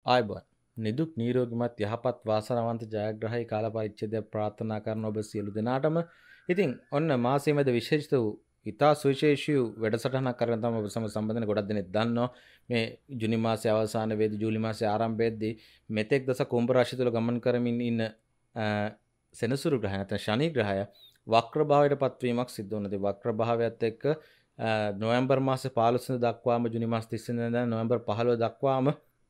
ආයුබෝවන් නිදුක් නිරෝගීමත් යහපත් වාසනාවන්ත ජයග්‍රහී කාල පරිච්ඡේදයක් ප්‍රාර්ථනා කරන ඔබ සියලු දෙනාටම ඉතින් ඔන්න මාසයේ මැද විශේෂිත වූ ඉතා සුවිශේෂී වැඩසටහනක් කරගෙන තමයි ඔබ සමග සම්බන්ධ වෙන ගොඩක් දෙනෙක් දන්නවා මේ ජූනි මාසයේ අවසාන වේදී ජූලි මාසයේ ආරම්භයේදී මෙතෙක් දස කුම්භ රාශිය තුල ගමන් කරමින් ඉන්න සෙනසුරු ග්‍රහය නැත්නම් ශනි ග්‍රහය වක්‍ර භාවයට පත්වීමක් සිද්ධ වුණා. වක්‍ර භාවයත් එක්ක නොවැම්බර් මාසේ 15 වෙනිදා දක්වාම ජූනි මාස 30 වෙනිදා නොවැම්බර් 15 දක්වාම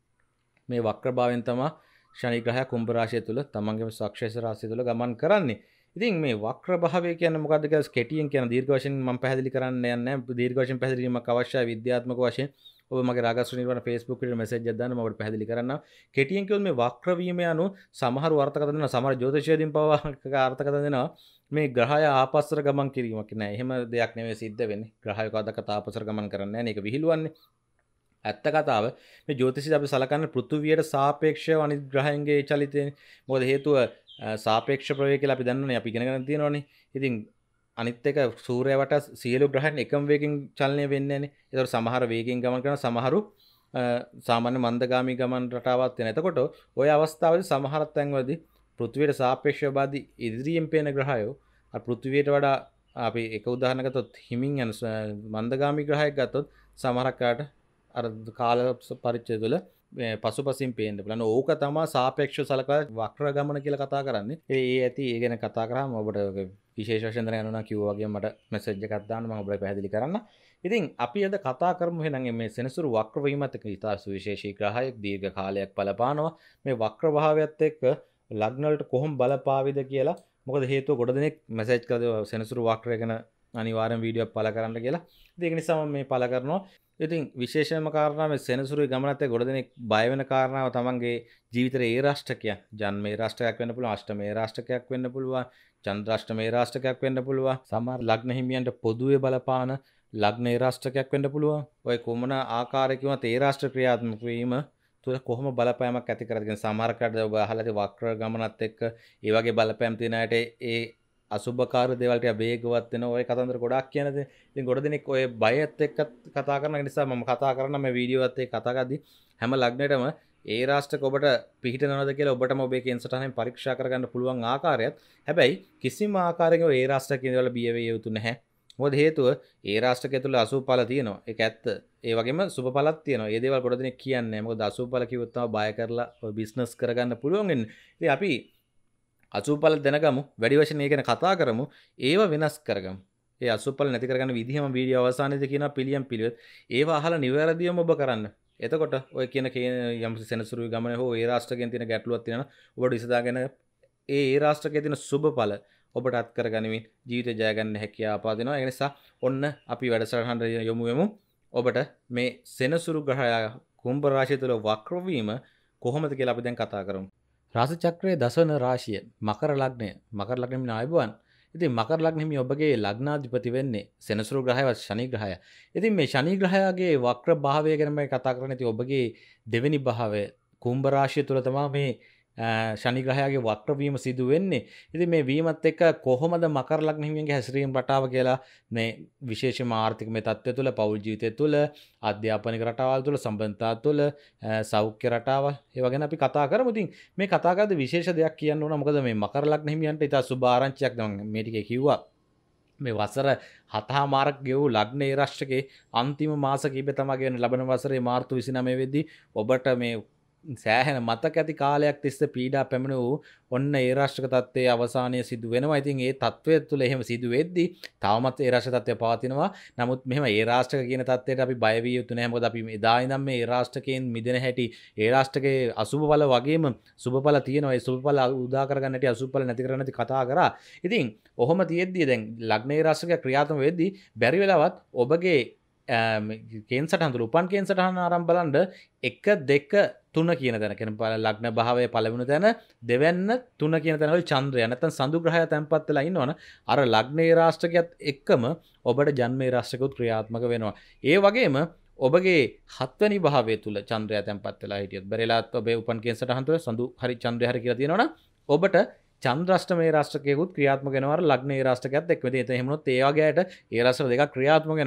මේ වක්‍රභාවයෙන් තමයි ශනි ග්‍රහයා කුම්භ රාශිය තුල තමන්ගේම සක්ෂේස රාශිය තුල ගමන් කරන්නේ. ඉතින් මේ වක්‍රභාවය කියන්නේ මොකක්ද කියලා කෙටියෙන් කියන දීර්ඝ වශයෙන් මම පැහැදිලි කරන්න යන්නේ නැහැ. දීර්ඝ වශයෙන් පැහැදිලි කිරීමක් අවශ්‍යයි විද්‍යාත්මක වශයෙන්. ඔබ මගේ රාගස්ත්‍ර නිර්වාණ Facebook එකට මෙසේජ් එකක් දාන්න මම ඔබට පැහැදිලි කරන්නම්. කෙටියෙන් කිව්වොත් මේ වක්‍ර වීම යනු සමහරු අර්ථකථන දෙනවා. සමහර ජ්‍යොතිෂයේදීන් පවා අර්ථකථන දෙනවා. මේ ග්‍රහය ආපස්සට ගමන් කිරීමක් නෑ. එහෙම දෙයක් නෙවෙයි සිද්ධ වෙන්නේ. ග්‍රහය කවදාකවත් ආපස්සට ගමන් කරන්නේ නැහැ. මේක විහිළුවන්නේ. ඇත්ත කතාව මේ ජ්‍යොතිෂය අපි සලකන්නේ පෘථුවියට සාපේක්ෂව අනිත් ග්‍රහයන්ගේ චලිතය. මොකද හේතුව සාපේක්ෂ ප්‍රවේගය කියලා අපි දන්නවනේ අපි ඉගෙනගෙන තියෙනවනේ. ඉතින් අනිත් එක සූර්යය වට සියලු ග්‍රහයන් එකම වේගෙන් චලනය වෙන්නේ නැනේ. ඒතකොට සමහර වේගෙන් ගමන් කරන සමහරු සාමාන්‍ය මන්දගාමී ගමන් රටාවක් වෙන. එතකොට ওই අවස්ථාවේදී සමහර තැන්වලදී පෘථුවියට සාපේක්ෂව බාදී ඉදිරියෙන් පේන ග්‍රහයෝ අර පෘථුවියට වඩා අපි එක උදාහරණයක් ගත්තොත් හිමින් යන මන්දගාමී ග්‍රහයක් ගත්තොත් සමහරක් කාට අර කාල පරිච්ඡේද තුළ පසුපසින් පේන්න බලන්න. ඕක තමයි සාපේක්ෂව සලකලා වක්‍ර ගමන කියලා කතා කරන්නේ. ඒ ඇති ඒ ගැන කතා කරාම ඔබට විශේෂ වශයෙන් දැනගන්න ඕන කිව්වා වගේ මට මෙසේජ් එකක් දාන්න මම ඔබට පැහැදිලි කරන්න. ඉතින් අපි අද කතා කරමු එහෙනම් මේ සෙනසුරු වක්‍ර වීමත් එක්ක ඉතා සුවිශේෂී ග්‍රහයක් දීර්ඝ කාලයක් බලපානවා. මේ වක්‍ර භාවයත් එක්ක ලග්න වලට කොහොම බලපාවිද කියලා. මොකද හේතුව ගොඩ දෙනෙක් මෙසේජ් කරලා සෙනසුරු වක්‍රය ගැන අනිවාර්යෙන් වීඩියෝක් පළ කරන්න කියලා. ඉතින් ඒක නිසා මම මේ පළ කරනවා. ඉතින් විශේෂයෙන්ම කාරණා මේ සෙනසුරුයි ගමනත් එක්ක ගොඩ දෙනෙක් බය වෙන කාරණාව තමන්ගේ ජීවිතේ ඒ රාෂ්ටකයක් ජන්මේ රාෂ්ටකයක් වෙන්න පුළුවන්, අෂ්ටමේ රාෂ්ටකයක් වෙන්න පුළුවන්, චන්ද්‍රාෂ්ටමේ රාෂ්ටකයක් වෙන්න පුළුවන්. සමහර ලග්න හිමියන්ට පොදුවේ බලපාන ලග්නේ රාෂ්ටකයක් වෙන්න පුළුවන්. ඔය කොමන ආකාරයකින්වත් ඒ රාෂ්ට්‍ර ක්‍රියාත්මක වීම තුළ කොහොම බලපෑමක් ඇති කරද කියන සමහරකට ඔබ අහලා තියෙන වක්‍ර ගමනත් එක්ක ඒ වගේ බලපෑම් තියෙන අයට ඒ අසුභකාර දේවල් ටික වේගවත් වෙන ඔය කතන්දර ගොඩාක් කියනද. ඉතින් ගොඩ දෙනෙක් ඔය බයත් එක්ක කතා කරන නිසා මම කතා කරන මේ වීඩියෝ එකත් එක්ක කතා කරද්දි හැම ලග්නෙටම ඒ රාෂ්ට්‍රක ඔබට පිහිටනවද කියලා ඔබටම ඔබේ කේන්සරයෙන් පරීක්ෂා කරගන්න පුළුවන් ආකාරයත්. හැබැයි කිසිම ආකාරයකින් ඒ රාෂ්ට්‍රක ඉඳලා බිය වෙ යුතු නැහැ. මොකද හේතුව ඒ රාෂ්ට්‍රකය තුළ අසුභ ඵල තියෙනවා. ඒක ඇත්ත. ඒ වගේම සුභ ඵලත් තියෙනවා. මේ දේවල් ගොඩ දෙනෙක් කියන්නේ නැහැ. මොකද අසුභ ඵල කිව්වොත් තමයි බය කරලා ඔය බිස්නස් කරගන්න පුළුවන් වෙන්නේ. ඉතින් අපි අසුඵල දැනගමු වැඩි වශයෙන් ඒ ගැන කතා කරමු ඒව වෙනස් කරගමු. ඒ අසුඵල නැති කරගන්න විදිහම වීඩියෝ අවසානයේදී කියනවා පිළියම් පිළිවෙත්. ඒව අහලා නිවැරදිවම ඔබ කරන්න. එතකොට ඔය කියන යම් සෙනසුරුයි ගමනේ හෝ ඒ රාෂ්ට්‍රකයෙන් තියෙන ගැටලුවක් තියෙනවා. ඔබට විසඳාගෙන ඒ රාෂ්ට්‍රකයේ තියෙන සුබඵල ඔබට අත් කරගනිමින් ජීවිතය ජය ගන්න හැකියාව පාදිනවා. ඒ නිසා ඔන්න අපි වැඩසටහනට යමු යමු. ඔබට මේ සෙනසුරු ග්‍රහය කුම්භ රාශිය තුළ වක්‍ර වීම කොහොමද කියලා අපි දැන් කතා කරමු. රාශි චක්‍රයේ දසවන රාශිය මකර ලග්නය. මකර ලග්නෙ හිමි ආයුබෝවන්. ඉතින් මකර ලග්නෙ හිමි ඔබගේ ලග්නාධිපති වෙන්නේ සෙනසුරු ග්‍රහයවත් ශනි ග්‍රහය. ඉතින් මේ ශනි ග්‍රහයාගේ වක්‍ර භාවය ගැන මම කතා කරන්නේ. ඉතින් ඔබගේ දෙවෙනි භාවය කුම්භ රාශිය තුල තමයි මේ ශනි ග්‍රහයාගේ වක්‍ර වීම සිදු වෙන්නේ. ඉතින් මේ වීමත් එක්ක කොහොමද මකර ලග්න හිමියන්ගේ හැසිරීම රටාව කියලා මේ විශේෂම ආර්ථික මේ තත්ත්වය තුළ, පෞල් ජීවිතය තුළ, අධ්‍යාපනික රටාවල් තුළ, සම්බන්ධතා තුළ, සෞඛ්‍ය රටාවල් ඒවා ගැන අපි කතා කරමු. ඉතින් මේ කතා කරද්දී විශේෂ දෙයක් කියන්න ඕන. මොකද මේ මකර ලග්න හිමියන්ට ඉතා සුබ ආරංචියක් මම මේ ටිකේ කිව්වා. මේ වසර 7මාරක් ගෙවූ ලග්නේ රාශියේ අන්තිම මාස කිහිපය තමයි ගෙවන ලබන වසරේ මාර්තු 29 වෙනිදී ඔබට මේ සෑහෙන මතක ඇති කාලයක් තිස්සේ පීඩා පැමිණ වූ ඔන්න ඒ රාෂ්ට්‍රක තත්ත්වයේ අවසානය සිදු වෙනවා. ඉතින් ඒ තත්ත්වය තුළ එහෙම සිදු වෙද්දී තවමත් ඒ රාෂ්ට්‍ර තත්ත්වය පවතිනවා. නමුත් මෙහෙම ඒ රාෂ්ට්‍රක කියන තත්ත්වයට අපි බය විය යුතු නැහැ. මොකද අපි එදා ඉඳන් මේ ඒ රාෂ්ට්‍රකයෙන් මිදෙන හැටි, ඒ රාෂ්ට්‍රකේ අසුභ ඵල වගේම සුභ ඵල තියෙනවා. ඒ සුභ ඵල උදා කරගන්න හැටි, අසුභ ඵල නැති කරගන්න හැටි කතා කරා. ඉතින් ඔහොම තියෙද්දී දැන් ලග්නේ රාෂ්ට්‍රක ක්‍රියාත්මක වෙද්දී බැරි වෙලාවත් ඔබගේ කේන්සරයන් තුළ උපන් කේන්සරයන් ආරම්භ බලන්න 1 2 3 කියන තැන කියන ලග්න භාවයේ පළවෙනි තැන දෙවැන්න 3 කියන තැන වල චන්ද්‍රය නැත්නම් සඳු ග්‍රහය තැන්පත් වෙලා ඉන්නවනේ අර ලග්නේ රාශියත් එක්කම ඔබට ජන්මේ රාශියකුත් ක්‍රියාත්මක වෙනවා. ඒ වගේම ඔබගේ 7 වෙනි භාවය තුල චන්ද්‍රය තැන්පත් වෙලා හිටියොත් බැරිලාත් ඔබේ උපන් කේන්සරයන් තුළ සඳු හරි චන්ද්‍රය හරි කියලා තියෙනවනම් ඔබට චන්ද්‍රාෂ්ටමේ රාශියකුත් ක්‍රියාත්මක වෙනවා අර ලග්නේ රාශියත් එක්ක. ඉතින් එහෙම වුණොත් ඒ වගේ අයට ඒ රාශිය දෙකක් ක්‍රියාත්මක වෙනවා.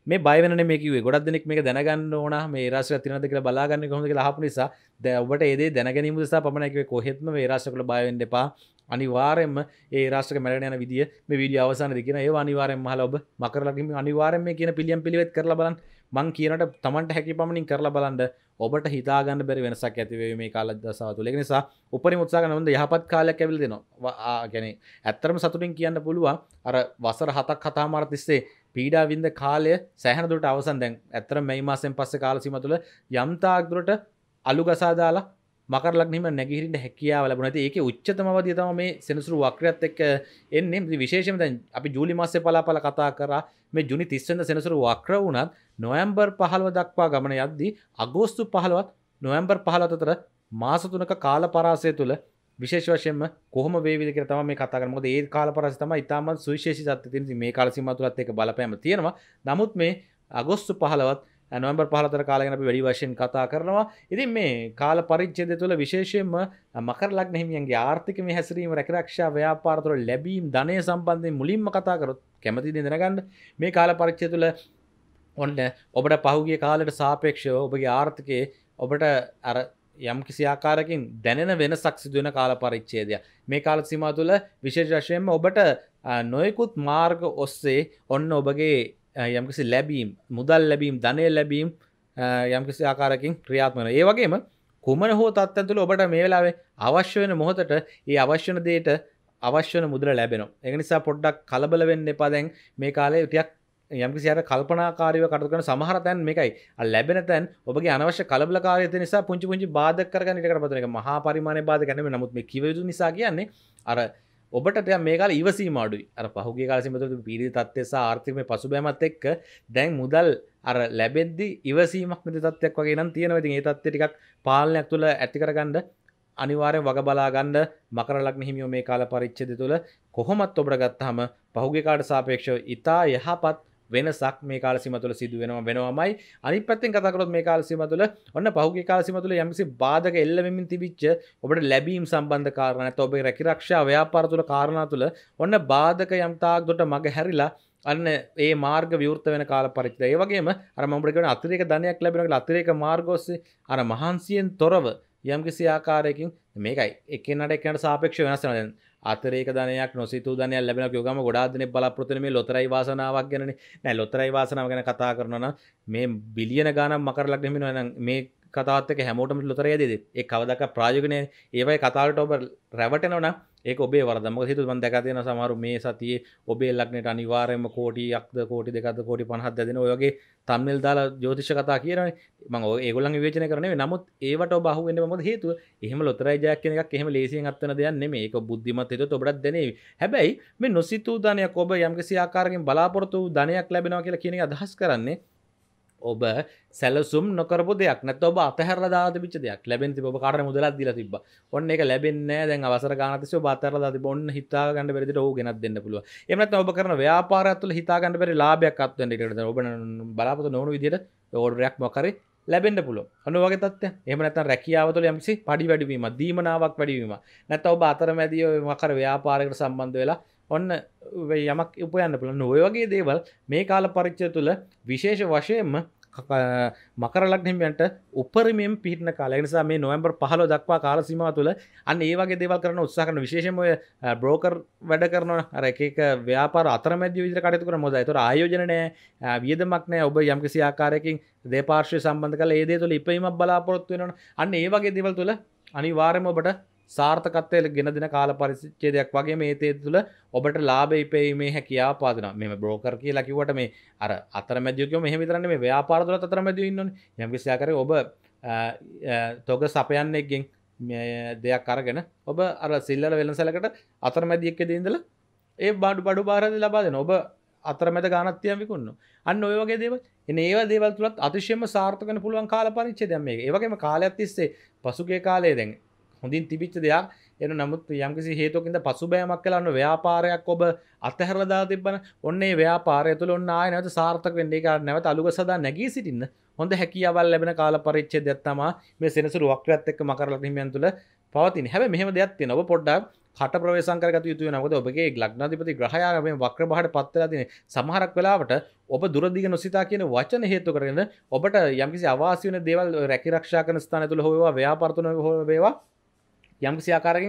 මේ බය වෙන නෙමෙයි කිව්වේ. ගොඩක් දෙනෙක් මේක දැනගන්න ඕන මේ රාශියක් තියෙනවද කියලා බලාගන්නේ කොහොමද කියලා අහපු නිසා දැන් ඔබට ඒ දේ දැනගැනීම නිසා පමණයි කිව්වේ කොහෙත්ම මේ රාශියකට බය වෙන්න එපා. අනිවාර්යෙන්ම ඒ රාශියක මැරගෙන යන විදිය මේ වීඩියෝ අවසානයේදී කියන ඒවා අනිවාර්යෙන්ම අහලා ඔබ මකර ලග්නෙ අනිවාර්යෙන් මේ කියන පිළියම් පිළිවෙත් කරලා බලන්න. මං කියනට තමන්ට හැකි පමණින් කරලා බලන්න ඔබට හිතා ගන්න බැරි වෙනසක් ඇති වෙයි මේ කාල දසාව තුළ. ඒක නිසා උපරිම උත්සාහ කරන හොඳ යහපත් කාලයක් ඇවිල්ලා දෙනවා. يعني ඇත්තටම සතුටින් කියන්න පුළුවන් අර වසර 7ක් 7මාර තිස්සේ පීඩා විඳ කාලය සෑහෙන දුරට අවසන්. දැන් ඇත්තටම මේ මාසෙන් පස්සේ කාල සීමාව තුළ යම් තාක් දුරට අලු ගසා දාලා මකර ලග්නෙම නැගිහිරින්න හැකියාව ලැබුණා. ඉතින් ඒකේ උච්චතම අවධිය තමයි මේ සෙනසුරු වක්‍රයත් එක්ක එන්නේ. ඉතින් විශේෂයෙන්ම දැන් අපි ජූලි මාසයේ පලාපල කතා කරා මේ ජුනි 30 වෙනිදා සෙනසුරු වක්‍ර වුණත් නොවැම්බර් 15 දක්වා ගමන යද්දී අගෝස්තු 15ත් නොවැම්බර් 15 අතර මාස 3ක කාල පරාසය තුල විශේෂ වශයෙන්ම කොහොම වේවිද කියලා තමයි මේ කතා කරන්නේ. මොකද ඒ කාල පරාසය තමයි ඉතාමත් සුවිශේෂී තත්ත්වය තියෙන. ඉතින් මේ කාල සීමාව තුලත් ඒක බලපෑම තියෙනවා. නමුත් මේ අගෝස්තු 15ත් නොවැම්බර් 15 අතර කාලය ගැන අපි වැඩි වශයෙන් කතා කරනවා. ඉතින් මේ කාල පරිච්ඡේදය තුළ විශේෂයෙන්ම මකර ලග්න හිමියන්ගේ ආර්ථික මේ හැසිරීම රැකරක්ෂා ව්‍යාපාර තුළ ලැබීම් ධනය සම්බන්ධයෙන් මුලින්ම කතා කරොත් කැමතිද දැනගන්න මේ කාල පරිච්ඡේදය තුළ ඔන්න ඔබට පහුගිය කාලයට සාපේක්ෂව ඔබගේ ආර්ථිකයේ ඔබට අර යම් කිසි ආකාරයකින් දැනෙන වෙනසක් සිදු වෙන කාල පරිච්ඡේදයක්. මේ කාල සීමාව තුළ විශේෂ වශයෙන්ම ඔබට නොයෙකුත් මාර්ග ඔස්සේ ඔන්න ඔබගේ යම්කිසි ලැබීම් මුදල් ලැබීම් ධනය ලැබීම් යම්කිසි ආකාරයකින් ක්‍රියාත්මක වෙනවා. ඒ වගේම කුමන හෝ තත්ත්වයන් තුළ ඔබට මේ වෙලාවේ අවශ්‍ය වෙන මොහොතට ඒ අවශ්‍ය වෙන දෙයට අවශ්‍ය වෙන මුදල ලැබෙනවා. ඒක නිසා පොඩ්ඩක් කලබල වෙන්න එපා. දැන් මේ කාලේ ටිකක් යම්කිසි අර කල්පනාකාරීව කටයුතු කරන සමහර තැන් මේකයි. ලැබෙන තැන් ඔබගේ අනවශ්‍ය කලබලකාරීත්වය නිසා පුංචි පුංචි බාධක කරගෙන ඉඩ කරපතන එක මහා පරිමාණයේ බාධක නෙමෙයි. නමුත් මේ කිව යුතු නිසා කියන්නේ අර ඔබට ටිකක් මේ කාලේ ඉවසීම අඩුයි. අර පහුගිය කාලේ සීමාවතුල පීඩිත තත්ත්වය සහ ආර්ථික මේ පසුබෑමත් එක්ක දැන් මුදල් අර ලැබෙද්දි ඉවසීමක් නැති තත්ත්වයක් වගේ නම් තියෙනවා. ඉතින් ඒ තත්ත්වය ටිකක් පාලනයක් තුළ ඇති කරගන්න අනිවාර්යෙන් වග බලා ගන්න මකර ලග්න හිමියෝ මේ කාල පරිච්ඡේදය තුළ කොහොමත් ඔබට ගත්තාම පහුගිය කාලට සාපේක්ෂව ඉතා යහපත් වෙනසක් මේ කාල සීමාව තුළ සිදු වෙනවමයි. අනිත් පැත්තෙන් කතා කරොත් මේ කාල සීමාව තුළ ඔන්න පහුගිය කාල සීමාව තුළ යම්කිසි බාධක එල්ල වෙමින් තිබිච්ච ඔබට ලැබීම් සම්බන්ධ කාරණා නැත්නම් ඔබේ රැකිරක්ෂා ව්‍යාපාර තුළ කාරණා තුළ ඔන්න බාධක යම් තාක් දුරට මග හැරිලා අන්න ඒ මාර්ග විවෘත වෙන කාල පරිච්ඡේදය. ඒ වගේම අර මම ඔබට කියන අතිරේක ධනයක් ලැබෙනවා කියලා අතිරේක මාර්ග ඔස්සේ අර මහන්සියෙන් තොරව යම්කිසි ආකාරයකින් මේකයි එකිනෙකට එකිනෙකට සාපේක්ෂව වෙනස් වෙනවා. දැන් අතිරේක ධනයක් නොසිතූ ධනයක් ලැබෙනවා කියවගම ගොඩාක් දෙනෙක් බලාපොරොත්තු වෙන මේ ලොතරැයි වාසනාවක් ගැනනේ. නෑ ලොතරැයි වාසනාව ගැන කතා කරනවා නම් මේ බිලියන ගාණක් මකර ලග්න හිමිනවා නම් මේ කතාවත් එක්ක හැමෝටම ලොතරැයි දෙද. ඒ කවදාක ප්‍රායෝගික නෑ. ඒවයි කතාවලට ඔබ රැවටෙනවා නම් ඒක ඔබේ වරද. මොකද හේතුව මම දැකලා තියෙනවා සමහරු මේ සතියේ ඔබේ ලග්නෙට අනිවාර්යයෙන්ම කෝටියක්ද කෝටි දෙකක්ද කෝටි 50ක්ද දෙන ඔය වගේ තම්නෙල් දාලා ජ්‍යොතිෂ කතා කියනවනේ. මම ඒගොල්ලන්ගේ විවේචනය කරන්නේ නෙවෙයි. නමුත් ඒවට ඔබ අහු වෙන්නේ මොකද හේතුව? එහෙම ලොතරැයි ජයක් කියන එකක් එහෙම ලේසියෙන් අත් වෙන දෙයක් නෙමෙයි. ඒක බුද්ධිමත් හිතුවොත් ඔබටත් දැනේවි. හැබැයි මේ නොසිතූ ධනයක් ඔබ යම්කිසි ආකාරයකින් බලාපොරොත්තු වූ ධනයක් ලැබෙනවා කියලා කියන එක අදහස් කරන්නේ ඔබ සැලසුම් නොකරපු දෙයක් නැත්නම් ඔබ අතහැරලා දාලා තිබිච්ච දෙයක් ලැබෙන්න තිබ්බ ඔබ කාටද මුදලක් දීලා තිබ්බා. ඔන්න ඒක ලැබෙන්නේ නැහැ. දැන් අවසර ගානක් තිස්සේ ඔබ අතහැරලා දාලා තිබ්බ. ඔන්න හිතා ගන්න බැරි විදිහට ඔව් ගෙනත් දෙන්න පුළුවන්. එහෙම නැත්නම් ඔබ කරන ව්‍යාපාරයක් තුළ හිතා ගන්න බැරි ලාභයක් අත් වෙන්න ඉඩ ඔබ බලාපොරොත්තු නොවන විදිහට ඕඩරයක් මොකරේ ලැබෙන්න පුළුවන්. ඔන්න ඔය වගේ තත්ත්වයක්. එහෙම නැත්නම් රැකියාව තුළ යම්කිසි පඩි වැඩි වීමක්, දීමනාවක් වැඩි වීමක්. නැත්නම් ඔබ අතරමැදිය මොකර ව්‍යාපාරයකට සම්බන්ධ වෙලා ඔන්න යමක් උපයන්න පුළුවන්. ඔය වගේ දේවල් මේ කාල පරිච්ඡේදය තුළ විශේෂ වශයෙන්ම මකර ලග්න හිමියන්ට උපරිමයෙන් පිහිටන කාලය. ඒ නිසා මේ නොවැම්බර් 15 දක්වා කාල සීමාව තුළ අන්න ඒ වගේ දේවල් කරන්න උත්සාහ කරන විශේෂයෙන්ම ඔය බ්‍රෝකර් වැඩ කරනවා. අර එක එක ව්‍යාපාර අතරමැදිය විදිහට කටයුතු කරන මොකද ඒතර ආයෝජන නැහැ, වියදමක් නැහැ. ඔබ යම්කිසි ආකාරයකින් දෙපාර්ශ්වය සම්බන්ධ කරලා ඒ දේ තුළ ඉපීමක් බලාපොරොත්තු වෙනවනේ. අන්න ඒ වගේ දේවල් තුළ අනිවාර්යයෙන්ම ඔබට සාර්ථකත්වයට ගෙන දෙන කාල පරිච්ඡේදයක් වගේ මේ තේ තුළ ඔබට ලාභ ඉපැයීමේ හැකියාව පාදනවා. මෙහෙම බ්‍රෝකර් කියලා කිව්වට මේ අර අතරමැදියෝ කියම මෙහෙම විතරක් නෙමෙයි ව්‍යාපාර තුලත් අතරමැදියෝ ඉන්නෝනේ. යම් කිසි ආකාරයක ඔබ තොග සපයන්නෙක්ගෙන් දෙයක් අරගෙන ඔබ අර සිල්ලර වෙළඳසැලකට අතරමැදියෙක්ගේ ඉඳලා ඒ බඩු බාරදී ලබා දෙනවා. ඔබ අතරමැද ගානක් තියන් විකුණනවා. අන්න ඔය වගේ දේවල්. එනේ ඒවා දේවල් තුලත් අතිශයම සාර්ථක වෙන්න පුළුවන් කාල පරිච්ඡේදයක් මේක. ඒ වගේම කාලයක් තිස්සේ පසුගිය කාලයේ දැන් හොඳින් තිබිච්ච දෙයක් එන නමුත් යම්කිසි හේතුවකින් පසුබෑමක් කළා ඔන්න ව්‍යාපාරයක් ඔබ අතහැරලා දාලා තිබ්බන ඔන්න ඒ ව්‍යාපාරය තුළ ඔන්න ආයෙ නැවත සාර්ථක වෙන්න ඒක නැවත අලුගස සදා නැගී සිටින්න හොඳ හැකියාවල් ලැබෙන කාල පරිච්ඡේදයක් තමයි මේ සෙනසුරු වක්‍රයත් එක්ක මකර ලග්න හිමියන් තුල පවතින. හැබැයි මෙහෙම දෙයක් තියෙනවා. ඔබ පොඩ්ඩක් කට ප්‍රවේශම් කරගත යුතු වෙනවා. මොකද ඔබගේ ලග්නාධිපති ග්‍රහයා මේ වක්‍ර බහට පත් වෙලා තියෙන සමහරක් වෙලාවට ඔබ දුරදිග නොසිතා කියන වචන හේතු කරගෙන ඔබට යම්කිසි අවාසි වෙන දේවල් රැකී ආරක්ෂා කරන ස්ථාන තුල හෝ වේවා ව්‍යාපාර තුල හෝ වේවා යම්කිසි ආකාරයකින්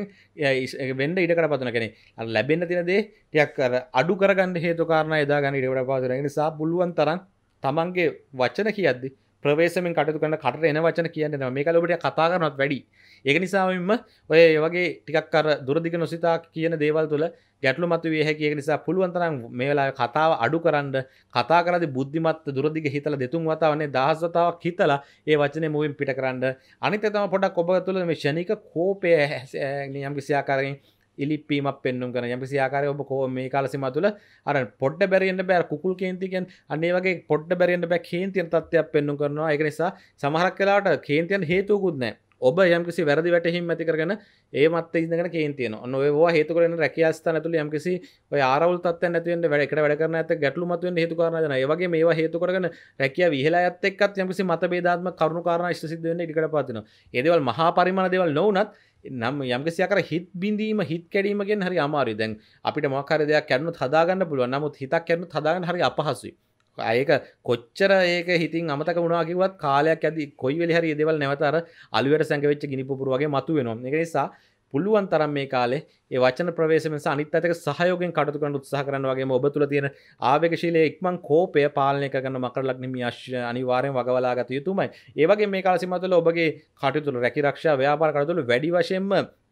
වෙන්න ඉඩකඩ පතුන කෙනෙක් අර ලැබෙන්න තියෙන දේ ටිකක් අර අඩු කරගන්න හේතු කාරණා යදා ගන්න ඉඩකඩ පතුන. ඒ නිසා පුළුවන් තරම් තමන්ගේ වචන කියද්දි ප්‍රවේශමෙන් කටයුතු කරන කටට එන වචන කියන්නේ නැහැ. මේක ඔබට කතා කරනවත් වැඩි. ඒක නිසාම ඔය වගේ ටිකක් අර දුරදිග නොසිතා කියන දේවල් තුළ ගැටලු මතුවිය හැකි. ඒක නිසා පුළුවන් තරම් මේ වෙලාවේ කතාව අඩු කරන්න කතා කරද්දී බුද්ධිමත් දුරදිග හිතලා දෙතුන් වතාවනේ 10 වතාවක් හිතලා ඒ වචනේ මුවින් පිට කරන්න. අනිත් එක තමයි පොඩ්ඩක් ඔබ තුළ මේ ෂණික කෝපය යම් කිසි ආකාරයෙන් ඉලිප්පීමක් පෙන්නුම් කරන යම් කිසි ආකාරයක ඔබ මේ කාල සීමාව තුළ අර පොඩ්ඩ බැරිෙන්න බෑ කුකුල් කේන්ති කියන්නේ අන්න ඒ වගේ පොඩ්ඩ බැරිෙන්න බෑ කේන්තියන තත්ත්වයක් පෙන්නුම් කරනවා. ඒක නිසා සමහරක් වෙලාවට කේන්තියන් හේතුකුත් නැහැ. ඔබ යම්කිසි වැරදි වැටහීම් ඇති කරගෙන ඒ මත්තේ ඉඳගෙන කේන්ති වෙනවා. ඔන්න ඔයවා හේතු කරගෙන රැකියා ස්ථාන ඇතුළේ යම්කිසි ඔය ආරවුල් තත්ත්වයන් නැති වෙන්න එකට වැඩ කරන ඇත්ත ගැටලු මතුවෙන්න හේතු කාරණා දෙනවා. ඒ වගේම මේවා හේතු කරගෙන රැකියාව ඉහළා යත් එක්කත් යම්කිසි මතභේදාත්මක කරුණු කාරණා ඉෂ්ට සිද්ධ වෙන්න ඉඩකඩ පවතිනවා. ඒ දේවල් මහා පරිමාණ දේවල් නොවුනත් නම් යම්කිසි ආකාර හිත් බිඳීම හිත් කැඩීම කියන්නේ හරි අමාරුයි. දැන් අපිට මොකක් හරි දෙයක් කැඩුණොත් හදා ගන්න පුළුවන්. නමුත් හිතක් කැඩුණොත් හදා ගන්න හරි අපහසුයි. ඒක කොච්චර ඒක හිතින් අමතක වුණා කිව්වත් කාලයක් ඇද්දි කොයි වෙලේ හරි මේ දේවල් නැවත අර අලුවට සැඟවෙච්ච ගිනි පුපුරු වගේ මතුවෙනවා. ඒක නිසා පුළුවන් තරම් මේ කාලේ ඒ වචන ප්‍රවේශයෙන් නිසා අනිත් පැත්තක සහයෝගයෙන් කටයුතු කරන්න උත්සාහ කරනවා වගේම ඔබ තුල තියෙන ආවේගශීලී ඉක්මන් කෝපය පාලනය කරගන්න මකර ලග්න හිමියා අනිවාර්යෙන් වගවලා ගත යුතුමයි. ඒ වගේම මේ කාල සීමාව තුළ ඔබගේ කටයුතු වල රැකී ආරක්ෂා ව්‍යාපාර කටයුතු වල වැඩි වශයෙන්ම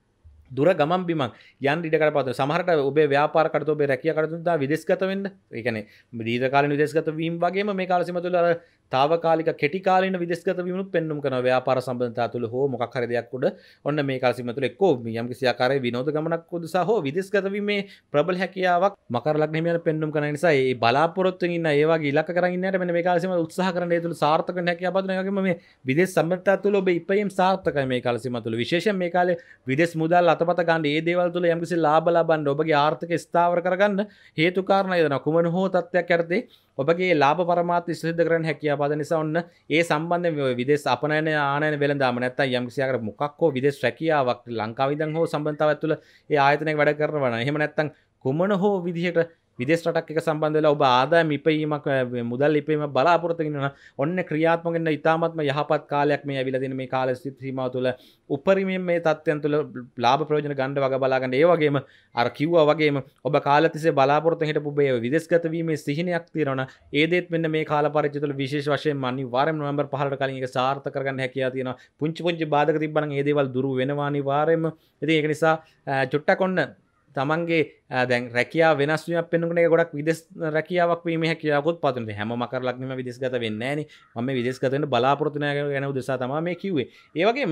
දුර ගමන් බිමන් යන්න ඉඩකඩ පවතින. සමහරට ඔබේ ව්‍යාපාර කටයුතු ඔබේ රැකියා කටයුතු දා විදේශගත වෙන්න. ඒ කියන්නේ දීර්ඝකාලීන විදේශගත වීම වගේම මේ කාල සීමාව තුළ අර తాවකාලික කෙටි කාලීන විදේශගත වීමනුත් පෙන්눔 කරනවා. ව්‍යාපාර සම්බන්ධතා තුළ හෝ මොකක් හරි දෙයක් උඩ ඔන්න මේ කාල සීමාව තුළ එක්කෝ යම් කිසි ආකාරයේ විනෝද ගමනක් උදෙසා හෝ විදේශගත වීමේ ප්‍රබල හැකියාවක් මකර ලග්න හිමියන් පෙන්눔 කරන නිසා ඒ බලාපොරොත්තුෙන් ඉන්න ඒ වගේ ඉලක්ක කරන් ඉන්නයට මෙන්න මේ කාල සීමාව උත්සාහ කරන ඒ තුළ සාර්ථක වෙන්න හැකියාව බඳුන. ඒ වගේම මේ විදේශ සම්බන්ධතා තුළ ඔබ ඉපයීම් සාර්ථකයි මේ කාල සීමාව තුළ. විශේෂයෙන් මේ කාලේ විදේශ මුදල් අතපත ගන්න ඒ දේවල් තුළ යම්කිසි ලාභ ලබන්න ඔබගේ ආර්ථිකය ස්ථාවර කරගන්න හේතු කාරණා යනවා. කුමන හෝ තත්ත්වයක් යටතේ ඔබගේ ලාභ පරමාර්ථ සිද්ධ කරන්න හැකියාව පද නිසා ඔන්න ඒ සම්බන්ධයෙන් විදේශ අපනයන ආනයන වෙළඳාම නැත්තම් යම්කිසි ආකාර මොකක් හෝ විදේශ රැකියාවක් ලංකාව ඉඳන් හෝ සම්බන්ධතාවයක් තුළ ඒ ආයතනයක වැඩ කරනවා නම් එහෙම නැත්තම් කුමන හෝ විදිහට විදේශ රටක් එක සම්බන්ධ වෙලා ඔබ ආදායම් ඉපයීමක් මුදල් ඉපයීමක් බලාපොරොත්තු වෙනවා ඔන්න ක්‍රියාත්මක වෙන ඉතාමත්ම යහපත් කාලයක් මේ ඇවිල්ලා තියෙන මේ කාල සීමාව තුළ උපරිමයෙන් මේ තත්ත්වයන් තුළ ලාභ ප්‍රයෝජන ගන්න වග බලා ගන්න. ඒ වගේම අර කිව්වා වගේම ඔබ කාල තිස්සේ බලාපොරොත්තු හිටපු මේ විදේශගත වීමේ සිහිනයක් තියෙනවා. ඒ දේත් මෙන්න මේ කාල පරිච්ඡේදය තුළ විශේෂ වශයෙන් අනිවාර්යයෙන්ම නොවැම්බර් 15ට කලින් ඒක සාර්ථක කරගන්න හැකියාව තියෙනවා. පුංචි පුංචි බාධක තිබ්බනම් ඒ දේවල් දුරු වෙනවා අනිවාර්යයෙන්ම. ඉතින් ඒක නිසා චුට්ටක් ඔන්න තමන්ගේ දැන් රැකියාව වෙනස් වීමක් පෙන්වන එක ගොඩක් විදේශ රැකියාවක් වීමේ හැකියාවකුත් පවතිනවා. හැම මකර ලග්නෙම විදේශගත වෙන්නේ නැහනේ. මම මේ විදේශගත වෙන්න බලාපොරොත්තු වෙන උදෙසා තමයි මේ කිව්වේ. ඒ වගේම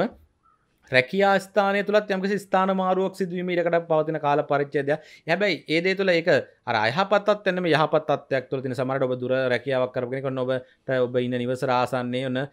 රැකියා ස්ථානය තුලත් යම්කිසි ස්ථාන මාරුවක් සිදුවීම ඉඩකඩ පවතින කාල පරිච්ඡේදයක්. හැබැයි ඒ දේ තුල ඒක අර අයහපත්වත් වෙන මේ යහපත් තත්ත්වයක් තුල තියෙන සමහරවිට ඔබ දුර රැකියාවක් කරපු කෙනෙක් ඔන්න ඔබ ඉන්න නිවස ආසන්නයේ ඔන්න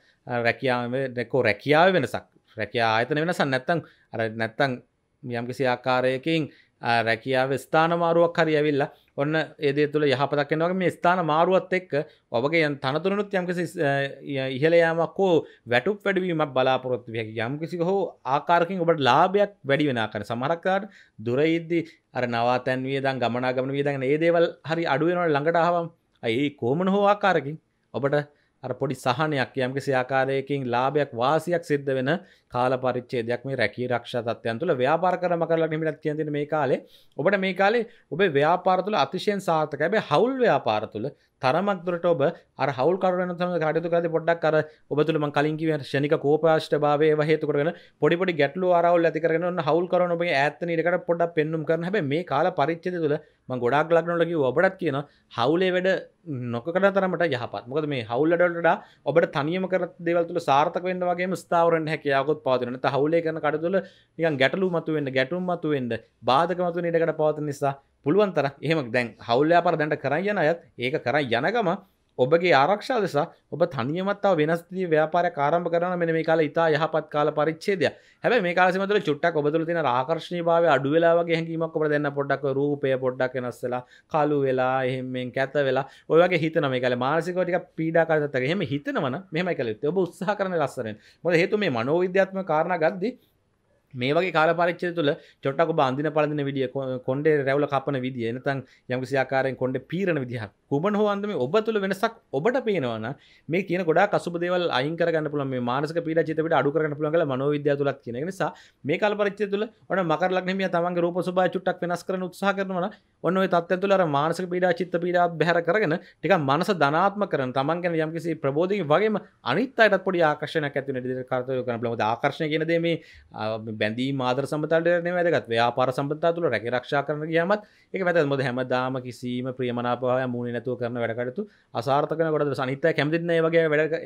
රැකියාවේ වෙනසක්. රැකියා ආයතන වෙනසක් නැත්තම් යම්කිසි ආකාරයකින් රැකියාව ස්ථාන මාරුවක් හරි ඇවිල්ලා ඔන්න ඒ දේ තුළ යහපතක් වෙනවා. මේ ස්ථාන මාරුවත් එක්ක ඔබගේ තනතුරුනුත් යම්කිසි ඉහළ යාමක් හෝ වැටුප් වැඩිවීමක් බලාපොරොත්තු වෙයි. යම්කිසි හෝ ආකාරකින් ඔබට ලාභයක් වැඩි වෙන ආකාරය. සමහරක් කාට දුර ඉද්දි අර නවාතැන් වියදම් ගමනාගමන වියදම් ඒ දේවල් හරි අඩු වෙනවනේ ළඟට ආවම. ඒ කොමන හෝ ආකාරකින් ඔබට අර පොඩි සහනයක් යම්කිසි ආකාරයකින් ලාභයක් වාසියක් සිද්ධ වෙන කාල පරිච්ඡේදයක් මේ රැකී ආරක්ෂා තත්ත්වයන් තුළ ව්‍යාපාර කරම කරලා නිමිලක් කියන දේ මේ කාලේ ඔබට මේ කාලේ ඔබේ ව්‍යාපාර තුළ අතිශයින් සාර්ථකයි. හැබැයි හවුල් ව්‍යාපාර තුළ තරමක් දුරට ඔබ අර හවුල් කරුවෙන් තමයි කටයුතු කරද්දී පොඩ්ඩක් අර ඔබ තුළ මම කලින් කිව්වේ ශනික කෝපාෂ්ඨභාවය ඒව හේතු කරගෙන පොඩි ගැටලු ආරවුල් ඇති කරගෙන ඔන්න හවුල් කරන ඔබගේ ඈත්න ඉඩකට පොඩ්ඩක් පෙන්눔 කරන. හැබැයි මේ කාල පරිච්ඡේදය තුළ මම ගොඩාක් ලග්න වල කිව්වා ඔබටත් කියනවා හවුලේ වැඩ නොකරන තරමට යහපත්. මොකද මේ හවුල් වැඩ වලට ඔබට තනියම කරන දේවල් තුළ සාර්ථක වෙන්න වගේම ස්ථාවර වෙන්න හැකියාවකුත් පවතිනවා. නැත්නම් හවුලේ කරන කටයුතු වල නිකන් ගැටලු මතුවෙන්න, ගැටුම් මතුවෙන්න, බාධක මතුවෙන්න ඉඩකට පවතින නිසා පුළුවන් තරම් එහෙම දැන් හවුල් ව්‍යාපාර දැන්ට කරන් යන අයත් ඒක කරන් යන ගම ඔබගේ ආරක්ෂාව නිසා ඔබ තනියමත් තව වෙනස් විදිහේ ව්‍යාපාරයක් ආරම්භ කරනවා මෙන්න මේ කාලේ ඉතා යහපත් කාල පරිච්ඡේදයක්. හැබැයි මේ කාල සීමාව තුළ චුට්ටක් ඔබ තුළ තියෙන ආකර්ෂණීයභාවය අඩු වෙලා වගේ හැඟීමක් ඔබට දැනන පොඩ්ඩක් රූපය පොඩ්ඩක් වෙනස් වෙලා කළු වෙලා එහෙම කැත වෙලා ඔය වගේ හිතනවා මේ කාලේ මානසිකව ටිකක් පීඩාකාරී තත්ත්වයක. එහෙම හිතනවනම් මෙහෙමයි කළ යුත්තේ. ඔබ උත්සාහ කරන ලස්සනෙන්. මොකද හේතුව මේ මනෝවිද්‍යාත්මක කාරණා ගද්දී මේ වගේ කාල පරිච්ඡේදය තුළ චොට්ටක් ඔබ අඳින පළඳින විදිය කොණ්ඩේ රැවුල කපන විදිය නැත්නම් යම්කිසි ආකාරයෙන් කොණ්ඩේ පීරන විදිහ කුමන හෝ අන්දමේ ඔබ තුළ වෙනසක් ඔබට පේනවා නම් මේ කියන ගොඩාක් අසුබ දේවල් අයින් කරගන්න පුළුවන් මේ මානසික පීඩා චිත්ත පීඩා අඩු කරගන්න පුළුවන් කියලා මනෝවිද්‍යාව තුලත් කියන. ඒ නිසා මේ කාල පරිච්ඡේදය තුළ ඔන්න මකර ලග්න හිමියා තමන්ගේ රූප ස්වභාවය චුට්ටක් වෙනස් කරන්න උත්සාහ කරනවා නම් ඔන්න ඔය තත්ත්වයන් තුළ අර මානසික පීඩා චිත්ත පීඩා බැහැර කරගෙන ටිකක් මනස ධනාත්මක කරන තමන් ගැන යම්කිසි ප්‍රබෝධයකින් වගේම අනිත් අයටත් පොඩි ආකර්ෂණයක් ඇති වෙන විදිහට කාර්යය කරන්න පුළුවන්. ආකර්ෂණය කියන දේ මේ බැඳීම් ආදර සම්බන්ධතාවයට නෙමෙයි වැදගත්. ව්‍යාපාර සම්බන්ධතාව තුළ රැකී ආරක්ෂා කරන ගියාමත් ඒක වැදගත්. මොකද හැමදාම කිසිම ප්‍රියමනාපව මූණේ නැතුව කරන වැඩ කටයුතු අසාර්ථක වෙන කොටද අනිත් අය කැමතිත් නැහැ වගේ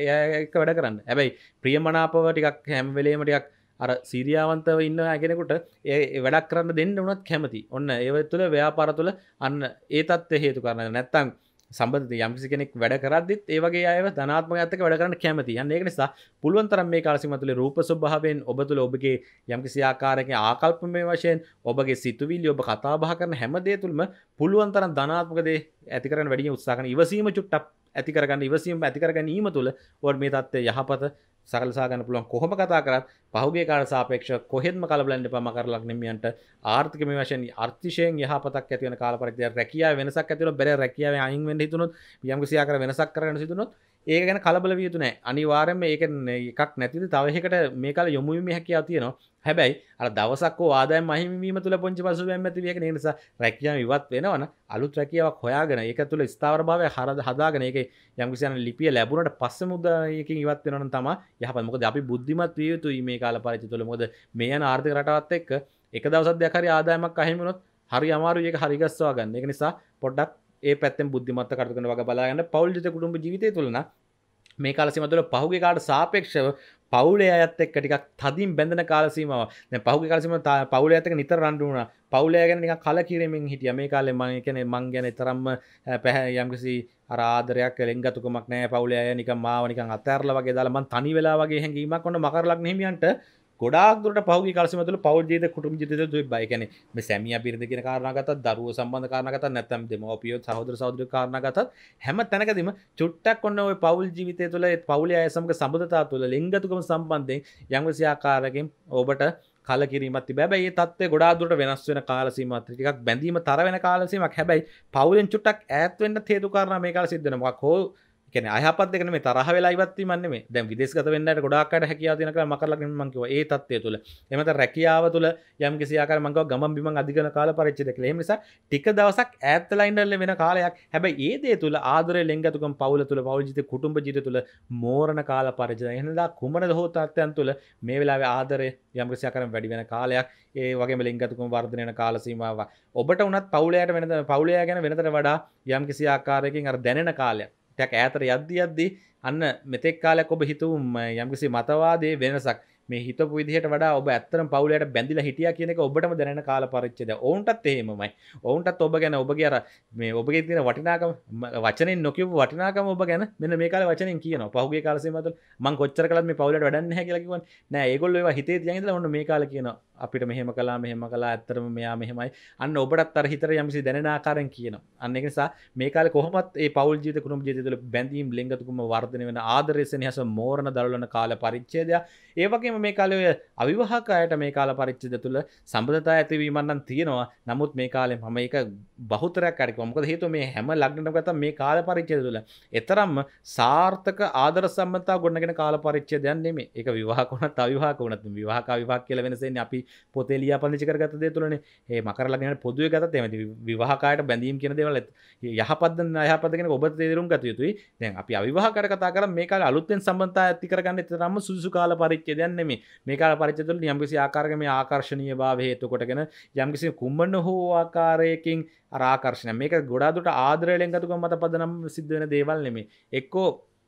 වැඩ කරන්න. හැබැයි ප්‍රියමනාපව ටිකක් හැම වෙලේම ටිකක් අර සීරියාවන්තව ඉන්න කෙනෙකුට ඒ වැඩක් කරන්න දෙන්න උනත් කැමති. ඔන්න ඒ තුළ ව්‍යාපාර තුළ අන්න ඒ தත්ත්වය හේතු කරනවා. නැත්තම් සම්බන්ධ යම්කිසි කෙනෙක් වැඩ කරද්දිත් ඒ වගේ අයව ධනාත්මකයත් එක්ක වැඩ කරන්න කැමති. අන්න ඒක නිසා පුළුවන් තරම් මේ කාල සීමාව තුළ රූප ස්වභාවයෙන් ඔබ තුළ ඔබගේ යම්කිසි ආකාරයකින් ආකල්පමය වශයෙන් ඔබගේ සිතුවිලි ඔබ කතා බහ කරන හැම දේ තුළම පුළුවන් තරම් ධනාත්මක දේ ඇති කරගන්න වැඩි උත්සාහ කරන ඉවසීම චුට්ටක් ඇති කරගන්න ඉවසීම ඇති කරගැනීම තුළ ඔබ මේ தත්ත්වය යහපත සකලසා ගන්න පුළුවන්. කොහොම කතා කරත් පහුගිය කාලට සාපේක්ෂව කොහෙත්ම කලබලන්න එපා. මකර ලග්නෙමියන්ට ආර්ථිකමය වශයෙන් අර්ථිශයෙන් යහපතක් ඇති වෙන කාල පරිච්ඡේදයක් රැකියාවේ වෙනසක් ඇති වෙනොත් බැරි රැකියාවෙන් අයින් වෙන්න හිතුනොත් යම්කිසි ආකාර වෙනසක් කරගන්න සිදුනොත් ඒක ගැන කලබල විය යුතු නැහැ. අනිවාර්යයෙන්ම ඒක එකක් නැතිද තව එකකට මේ කාලේ යොමු වීමේ හැකියාව තියෙනවා. හැබැයි අර දවසක් හෝ ආදායම් අහිමි වීම තුළ පොන්චි පසුබෑම් ඇති වෙක නේ නිසා රැකියාව ඉවත් වෙනවනම් අලුත් රැකියාවක් හොයාගෙන ඒක තුළ ස්ථාවරභාවය හදාගෙන ඒකේ යම්කිසි යන ලිපිය ලැබුණාට පස්සේ මුදලකින් ඉවත් වෙනවනම් තමයි යහපත්. මොකද අපි බුද්ධිමත් විය යුතුයි මේ කාල පරිච්ඡේදය තුළ. මොකද මේ යන ආර්ථික රටාවත් එක්ක එක දවසක් දෙයක් හරි ආදායමක් අහිමි වුණොත් හරි අමාරුයි ඒක හරි ගස්සවා ගන්න. ඒක නිසා පොඩ්ඩක් ඒ පැත්තෙන් බුද්ධිමත්ව කටයුතු කරන වගේ බලා ගන්න. පෞල් ජීවිත කුටුම්බ ජීවිතය තුළ නම් මේ කාල සීමාව තුළ පහුගිය කාලට සාපේක්ෂව පවුලේ අයත් එක්ක ටිකක් තදින් බැඳෙන කාල සීමාවක්. දැන් පහුගිය කාල සීමාව පවුලේ අයත් එක්ක නිතර රණ්ඩු වුණා. පවුලේ අය ගැන නිකන් කලකිරීමෙන් හිටියා. මේ කාලේ මම කියන්නේ මං ගැන තරම්ම යම්කිසි අර ආදරයක් ලෙන්ගතුකමක් නැහැ. පවුලේ අය නිකන් මාව නිකන් අතෑරලා වගේ දාලා මං තනි වෙලා වගේ හැඟීමක් ඔන්න මකර ලග්න හිමියන්ට ගොඩාක් දුරට පහුගිය කාල සීමාව තුළ පෞල් ජීවිත කුටුම්බ ජීවිත තිබ්බා. ඒ කියන්නේ මේ සැමියා බිරිඳ කියන කාරණා ගත්තත්, දරුවෝ සම්බන්ධ කාරණා ගත්තත්, නැත්නම් දෙමව්පියෝ සහෝදර සහෝදරියෝ කාරණා ගත්තත් හැම තැනකදීම චුට්ටක් ඔන්න ওই පෞල් ජීවිතය තුළ පෞලේ අය සමග සම්බන්ධතාව තුළ ලෙන්ගතුකම සම්බන්ධයෙන් යම්කිසි ආකාරයකින් ඔබට කලකිරීමක් තිබ්බා. හැබැයි මේ தත්ත්වය ගොඩාක් දුරට වෙනස් වෙන කාල සීමාවක් ටිකක් බැඳීම තර වෙන කාල සීමාවක්. හැබැයි පෞලෙන් චුට්ටක් ඈත් වෙන්න හේතු කාරණා මේ කාලේ සිද්ධ වෙනවා. මොකක් හෝ කියන්නේ අයහපත් දෙක නෙමෙයි තරහ වෙලා ඉවත් වීමක් නෙමෙයි. දැන් විදේශගත වෙන්න අයට ගොඩාක් අයට හැකියාව තියෙන කියලා මකර ලග්න මම කිව්වා. ඒ தත්ත්වය තුළ. එහෙම නැත්නම් රැකියාව තුළ යම් කිසි ආකාරයක් මම කිව්වා ගමන් බිමන් අධිකන කාල පරිච්ඡේදයක් කියලා. එහෙම නිසා ටික දවසක් ඈත් වෙලා ඉඳලා වෙන කාලයක්. හැබැයි ඒ දේ තුළ ආදරය ලෙන්ගතුකම් පවුල තුළ පවුල් ජීවිත කුටුම්බ ජීවිත තුළ මෝරණ කාල පරිච්ඡේදය. එහෙනම් කුමන දහෝ තත්ත්වයන් තුළ මේ වෙලාවේ ආදරය යම් කිසි ආකාරයෙන් වැඩි වෙන කාලයක්. ඒ වගේම ලෙන්ගතුකම් වර්ධනය වෙන කාල සීමාවක්. ඔබට උනත් පවුලයට වෙනද පවුලය ගැන වෙනතට වඩා යම් කිසි ආකාරයකින් අර දැනෙන කාලයක්. ටක් ඈතට යද්දි අන්න මෙතෙක් කාලයක් ඔබ හිතුව යම්කිසි මතවාදයේ වෙනසක් මේ හිතපු විදිහට වඩා ඔබ ඇත්තටම පවුලයට බැඳිලා හිටියා කියන එක ඔබටම දැනෙන කාල පරිච්ඡේදය. ඔවුන්ටත් එහෙමමයි. ඔවුන්ටත් ඔබ ගැන ඔබගේ අර මේ ඔබගේ තියෙන වටිනාකම වචනෙන් නොකියපු වටිනාකම ඔබ ගැන මෙන්න මේ කාලේ වචනෙන් කියනවා. පහුගිය කාල සීමාව තුළ මම කොච්චර කළත් මේ පවුලට වැඩක් නැහැ කියලා කිව්වනේ. නෑ ඒගොල්ලෝ ඒවා හිතේ තියන් ඉඳලා ඔන්න මේ කාලේ කියනවා. අපිට මෙහෙම කළා ඇත්තටම මෙයා මෙහෙමයි. අන්න ඔබටත් අර හිතට යම්කිසි දැනෙන ආකාරයෙන් කියනවා. අන්න ඒක නිසා මේ කාලේ කොහොමත් මේ පවුල් ජීවිත කුටුම්බ ජීවිත තුළ බැඳීම් ලෙන්ගතුකම වර්ධනය වෙන ආදරය සෙනෙහස මෝරණ දරවන කාල පරිච්ඡේදය. ඒ වගේම මේ කාලේ ඔය අවිවාහක අයට මේ කාල පරිච්ඡේදය තුළ සම්බන්ධතාවය ඇතිවීමක් නම් තියෙනවා. නමුත් මේ කාලේ මම ඒක බහුතරයක් අරගෙන මොකද හේතුව මේ හැම ලග්නකටම ගත්තා මේ කාල පරිච්ඡේදය තුළ එතරම්ම සාර්ථක ආදර සම්බන්ධතාව ගොඩනගෙන කාල පරිච්ඡේදයක් නෙමෙයි. ඒක විවාහක වුණත් අවිවාහක වුණත් විවාහක අවිවාහක කියලා වෙනස එන්නේ අපි පොතේ ලියාපදිංචි කරගත්ත දේ තුළනේ. මේ මකර ලග්නයට පොදුවේ ගත්තත් එහෙම විවාහකයට බැඳීම් කියන දේවල් යහපත්ද අයහපත්ද කියන එක ඔබ තේරුම් ගත යුතුයි. දැන් අපි අවිවාහකයට කතා කරා මේ කාලේ අලුතෙන් සම්බන්ධතාවය ඇති කරගන්න තරම්ම සුදුසු කාල පරිච්ඡේදයක් නෙමෙයි. මේ කාල පරිච්ඡේදය තුළ යම්කිසි ආකාරයක මේ ආකර්ෂණීය භාවය හේතු කොටගෙන යම්කිසි කුම්මන හෝ ආකාරයකින් අර ආකර්ෂණය මේක ගොඩාක් දුරට ආදරය ලෙන්ගතුකම මත පදනම් සිද්ධ වෙන දේවල් නෙමෙයි. එක්කෝ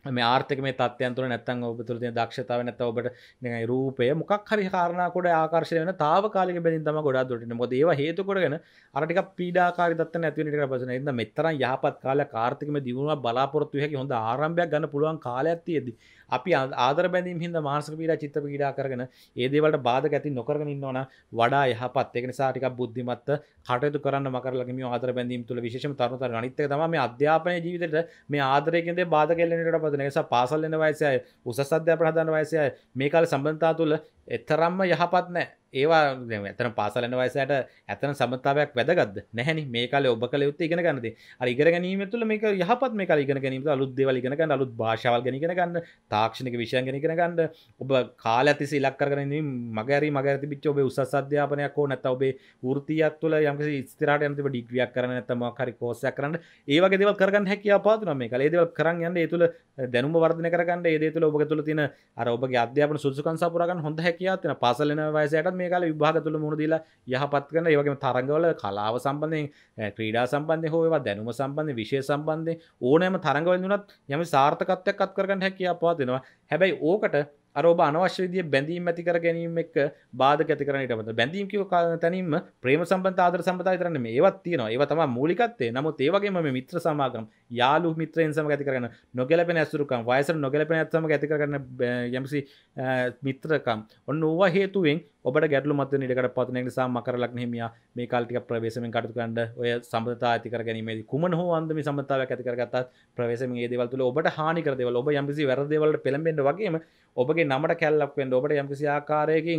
මේ ආර්ථික මේ තත්ත්වයන් තුළ නැත්තම් ඔබ තුළ තියෙන දක්ෂතාවය නැත්තම් ඔබට නිකන් රූපය මොකක් හරි කාරණා කොට ආකර්ෂණය වෙන తాවකාලික බැඳීම් තමයි ගොඩාක් දුරට ඉන්නේ. මොකද ඒවා හේතු කොටගෙන අර ටිකක් පීඩාකාරී තත්ත්ව නැති වෙන ටිකට පස්සේ නේද මෙතරම් යහපත් කාලයක් ආර්ථිකමය දියුණුවක් බලාපොරොත්තු වෙ හැකි හොඳ ආරම්භයක් ගන්න පුළුවන් කාලයක් තියෙද්දි අපි ආදර බැඳීම් හින්දා මානසික පීඩා චිත්ත පීඩා කරගෙන ඒ දේවල්ට බාධක ඇති නොකරගෙන ඉන්නවනම් වඩා යහපත්. ඒක නිසා ටිකක් බුද්ධිමත්ව කටයුතු කරන්න මකරලා මේ ආදර බැඳීම් තුළ විශේෂම තරුණ අනිත් එක තමයි මේ අධ්‍යාපනයේ ජීවිතේට මේ ආදරයෙන් දේ බාධක එල්ලෙන එකට පස්සේ ඒ නිසා පාසල් යන වයසේ අය උසස් අධ්‍යාපන හදන වයසේ අය මේ කාලේ සම්බන්ධතාව තුළ එතරම්ම යහපත් නැහැ. ඒවා දැන් ඇත්තටම පාසල් යන වයසට ඇත්තටම සම්බන්ධතාවයක් වැදගත්ද? නැහැනේ. මේ කාලේ ඔබ කල යුත්තේ ඉගෙන ගන්න දේ. අර ඉගෙන ගැනීම තුළ මේක යහපත් මේ කාලේ ඉගෙන ගැනීම තුළ අලුත් දේවල් ඉගෙන ගන්න, අලුත් භාෂාවල් ගැන ඉගෙන ගන්න, තාක්ෂණික විෂයන් ගැන ඉගෙන ගන්න. ඔබ කාලයක් තිස්සේ ඉලක්ක කරගෙන ඉන්නේ මගහැරි තිබිච්ච ඔබේ උසස් අධ්‍යාපනයක් හෝ නැත්නම් ඔබේ වෘත්තියක් තුළ යම්කිසි ඉස්තිරහට යන තිබෙ ඩිග්‍රියක් කරන්න නැත්නම් මොකක් හරි කෝස් එකක් කරන්න. ඒ වගේ දේවල් කරගන්න හැකියාව පාදුනා මේ කාලේ. ඒ දේවල් කරන් යන්න ඒ තුළ දැනුම වර්ධනය කරගන්න, ඒ දේ තුළ ඔබගේ තුළ තියෙන අර ඔබගේ අධ්‍යාපන සුදුසුකම් සපුරා ගන්න හොඳ හැකියාවක් තියෙනවා. පාසල් යන වයසටත් මේ කාලේ විභාග තුළ මුහුණ දීලා යහපත් කරන, ඒ වගේම තරඟවල කලාව සම්බන්ධයෙන්, ක්‍රීඩා සම්බන්ධයෙන් හෝ ඒවා දැනුම සම්බන්ධයෙන්, විෂය සම්බන්ධයෙන් ඕනෑම තරඟවලින් උනත් යම් සාර්ථකත්වයක් අත් කරගන්න හැකියාව පවතිනවා. හැබැයි ඕකට අර ඔබ අනවශ්‍ය විදිහේ බැඳීම් ඇති කර ගැනීම එක්ක බාධක ඇති කරන ඊට පස්සේ බැඳීම් කියව තැනින්ම ප්‍රේම සම්බන්ධ ආදර සම්බන්ධතා විතර නෙමෙයි ඒවත් තියෙනවා. ඒවා තමයි මූලිකත්වය. නමුත් ඒ වගේම මේ මිත්‍ර සමාගම්, යාළු මිත්‍රයන් සමග ඇති කරගෙන නොගැලපෙන ඇසුරුකම්, වයසට නොගැලපෙන ඇත් සමග ඇති කරගෙන යම්සි මිත්‍රකම් ඔන්න ඕවා හේතුවෙන් ඔබට ගැටලු මත වෙන ඉඩකට පවතින නිසා මකර ලග්න හිමියා මේ කාලේ ටික ප්‍රවේශමෙන් කටයුතු කරන්න ඔය සම්බන්ධතා ඇති කර ගැනීමේදී කුමන හෝ අන්දමේ සම්බන්ධතාවයක් ඇති කරගත්තා ප්‍රවේශමෙන් මේ දේවල් තුළ ඔබට හානි කර දේවල්, ඔබ යම්කිසි වැරදි දේවල් වලට පෙළඹෙන්න වගේම ඔබගේ නමට කැලලක් වෙන්න, ඔබට යම්කිසි ආකාරයකින්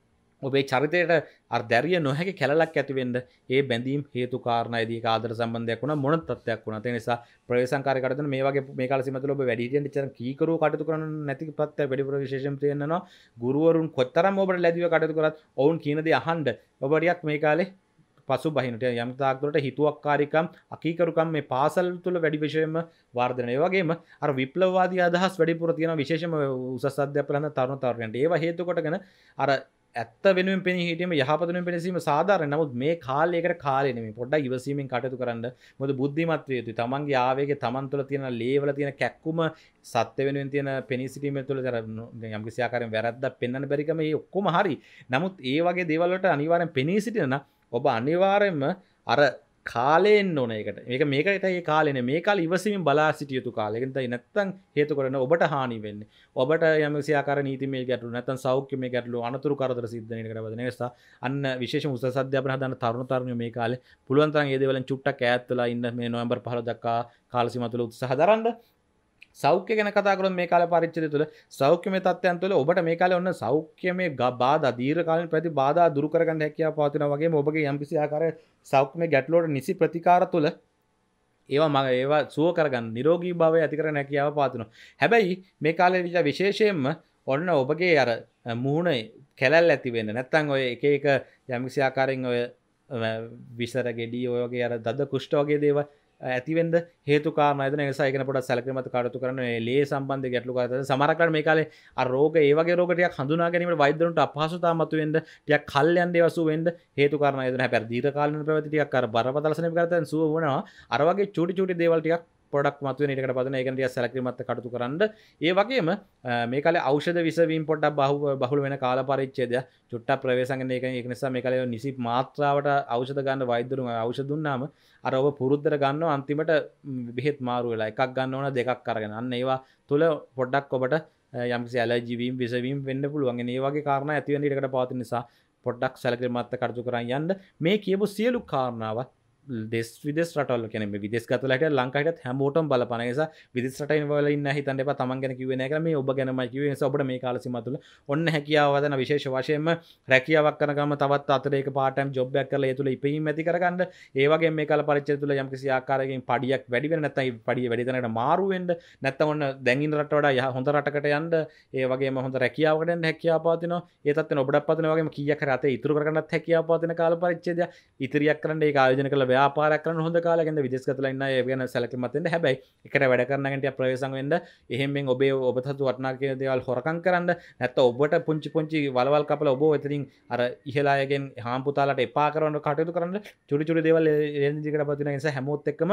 ඔබේ චරිතයට අර දැරිය නොහැකි කැලලක් ඇති වෙන්න ඒ බැඳීම් හේතු කාරණායිදී ඒක ආදර සම්බන්ධයක් වුණා මොන තත්ත්වයක් වුණා. ඒ නිසා ප්‍රවේශංකාරී කටයුතු මේ වගේ මේ කාල සීමා තුළ ඔබ වැඩි හිටියන් ඉච්චර කීකරුව කටයුතු කරන්න නැති තත්ත්වයක් වැඩිපුර විශේෂයෙන් තියෙනවා. ගුරුවරුන් කොතරම් ඔබට ලැබිව කටයුතු කරත් ඔවුන් කියන දේ අහන්න ඔබ ටිකක් මේ කාලේ පසු බහිනට යම් තාක් දුරට හිතුවක්කාරීකම්, අකීකරුකම් මේ පාසල් තුළ වැඩි විශේෂයෙන්ම වර්ධනය. ඒ වගේම අර විප්ලවවාදී අදහස් වැඩිපුර තියෙනවා විශේෂයෙන්ම උසස් අධ්‍යාපන හඳ තරුණ තරුණියන්ට. ඒවා හේතු කොටගෙන අර ඇත්ත වෙනුවෙන් පෙනී හිටීම, යහපත වෙනුවෙන් පෙනීම සාධාරණයි. නමුත් මේ කාලයකට කාලේ නෙමෙයි. පොඩ්ඩක් ඉවසීමෙන් කටයුතු කරන්න. මොකද බුද්ධිමත් විය යුතුයි. තමන්ගේ ආවේගය, තමන් තුළ තියෙන ලේවල තියෙන කැක්කුම, සත්‍ය වෙනුවෙන් තියෙන පෙනී සිටීම තුළ යම් කිසි ආකාරයෙන් වැරද්දක් පෙන්වන්න බැරිකම මේ ඔක්කොම හරි. නමුත් ඒ වගේ දේවල් වලට අනිවාර්යෙන් පෙනී සිටින නම් ඔබ අනිවාර්යෙන්ම අර කාලේ එන්න ඕන ඒකට. මේකට ඒ කාලේ නේ. මේ කාලේ ඉවසීමෙන් බලා සිටිය යුතු කාලය. ඒකෙන් තමයි නැත්තම් හේතු කරන ඔබට හානි වෙන්නේ. ඔබට යම්කිසි ආකාර නීතිමය ගැටලු නැත්තම් සෞඛ්‍යමය ගැටලු අනතුරු කරදර සිද්ධ වෙන එකට බද නිසා අන්න විශේෂම උසස් අධ්‍යාපන හදන තරුණ තරුණියෝ මේ කාලේ පුළුවන් තරම් මේ දේවල්ෙන් චුට්ටක් ඈත් වෙලා ඉන්න මේ නොවැම්බර් 15 දක්වා කාල සීමාව තුළ උත්සාහ දරන්න. සෞඛ්‍ය ගැන කතා කරොත් මේ කාල පරිච්ඡේදය තුළ සෞඛ්‍යමය තත්ත්වයන් තුළ ඔබට මේ කාලේ ඔන්න සෞඛ්‍යමය බාධා, දීර්ඝකාලීන ප්‍රතිබාධා දුරු කරගන්න හැකියාව පවතිනවා වගේම ඔබගේ යම්කිසි ආකාරයේ සෞඛ්‍යමය ගැටලුවලට නිසි ප්‍රතිකාර තුළ ඒවා සුව කරගන්න, නිරෝගී භාවය ඇති කරගන්න හැකියාව පවතිනවා. හැබැයි මේ කාලේ විශේෂයෙන්ම ඔන්න ඔබගේ අර මුහුණේ කැලැල් ඇති වෙන්න නැත්නම් ඔය එක එක යම්කිසි ආකාරයෙන් ඔය විසර ගෙඩි ඔය වගේ අර දද කුෂ්ඨ වගේ දේවල් ඇතිවෙන්න හේතු කාරණා ඉදන නිසා ඒක පොඩ්ඩක් සැලකිලිමත් කටයුතු කරන මේ ලේ සම්බන්ධ ගැටලු කාරණා සමහරක් වෙලාවට මේ කාලේ අර රෝග ඒ වගේ රෝග ටිකක් හඳුනා ගැනීමට වෛද්‍යවරුන්ට අපහසුතාව මතුවෙන්න ටිකක් කල් යන දේවල් සුව වෙන්න හේතු කාරණා ඉදන හැබැයි දීර්ඝ කාලින ප්‍රවෘත්ති ටිකක් අර බරපතල සනීප කරතෙන් සුව වුණා අර වගේ චූටි දේවල් ටිකක් පොඩක් මතුවෙන ඊටකට පදන ඒක ටිකක් සැලකිලිමත් කටයුතු කරන්න. ඒ වගේම මේ කාලේ ඖෂධ විසවීම පොඩ්ඩක් බහුල වෙන කාල පරිච්ඡේදය චුට්ටක් ප්‍රවේශංගන ඒක නිසා මේ කාලේ නිසි මාත්‍රාවට ඖෂධ ගන්න වෛද්‍යවරුන් ඖෂධ දුන්නාම අර ඔබ පුරුද්දට ගන්නවා අන්තිමට බෙහෙත් මාරු වෙලා එකක් ගන්න ඕන දෙකක් අරගෙන අන්න ඒවා තුල පොඩ්ඩක් ඔබට යම්කිසි ඇලර්ජි වීම විසවීම වෙන්න පුළුවන්. ඒ වගේ කාරණා ඇති වෙන ඊටකට පවතින නිසා පොඩ්ඩක් සැලකිලිමත් කටයුතු කරන් යන්න. මේ කියපු සියලු කාරණාවත් විදේශ රටවල කියන්නේ මේ විදේශගතවල හිටියත් ලංකාවේ හිටියත් හැමෝටම බලපාන නිසා විදේශ රටයින් වල ඉන්න හිතන්න එපා තමන් ගැන කිව්වේ නැහැ කියලා මේ ඔබ ගැනමයි කිව්වේ. ඒ නිසා ඔබට මේ කාල සීමාව තුළ ඔන්න හැකියාව හදන විශේෂ වශයෙන්ම රැකියාවක් කරන ගම තවත් අතරේක පාර්ට් ටයිම් ජොබ් එකක් කරලා ඒ තුළ ඉපීම ඇති කරගන්න. ඒ වගේම මේ කාල පරිච්ඡේදය තුළ යම්කිසි ආකාරයකින් පඩියක් වැඩි වෙන නැත්නම් පඩිය වැඩි තැනකට මාරු වෙන්න නැත්නම් ඔන්න දැන් ඉන්න රට වඩා හොඳ රටකට යන්න ඒ වගේම හොඳ රැකියාවකට යන්න හැකියාව පවතිනවා. ඒ තත්ත්වෙන ඔබටත් පවතිනවා වගේම කීයක් හරි අතේ ඉතුරු කරගන්නත් හැකියාව පවතින කාල පරිච්ඡේදය ඉතිරියක් කරන්න ඒක ආයෝජනය කරලා ව්‍යාපාරයක් කරන්න කාලෙකද විදේශගතලා ඉන්න අය ගැන සැලකිලිමත් වෙන්න. හැබැයි එකට වැඩ කරන කෙනෙක් ප්‍රවේශම් වෙන්න එහෙම්ෙන් ඔබ තතු වටනා කියන දේවල් හොරකම් කරන්න නැත්නම් ඔබට පුංචි වලවල් කපලා ඔබ එතනින් අර ඉහළ අයගෙන් හාම්පුතාලට එපා කරන කටයුතු කරන්න චුටි දේවල් එන්නේ දිගට පවතින නිසා හැමෝත් එක්කම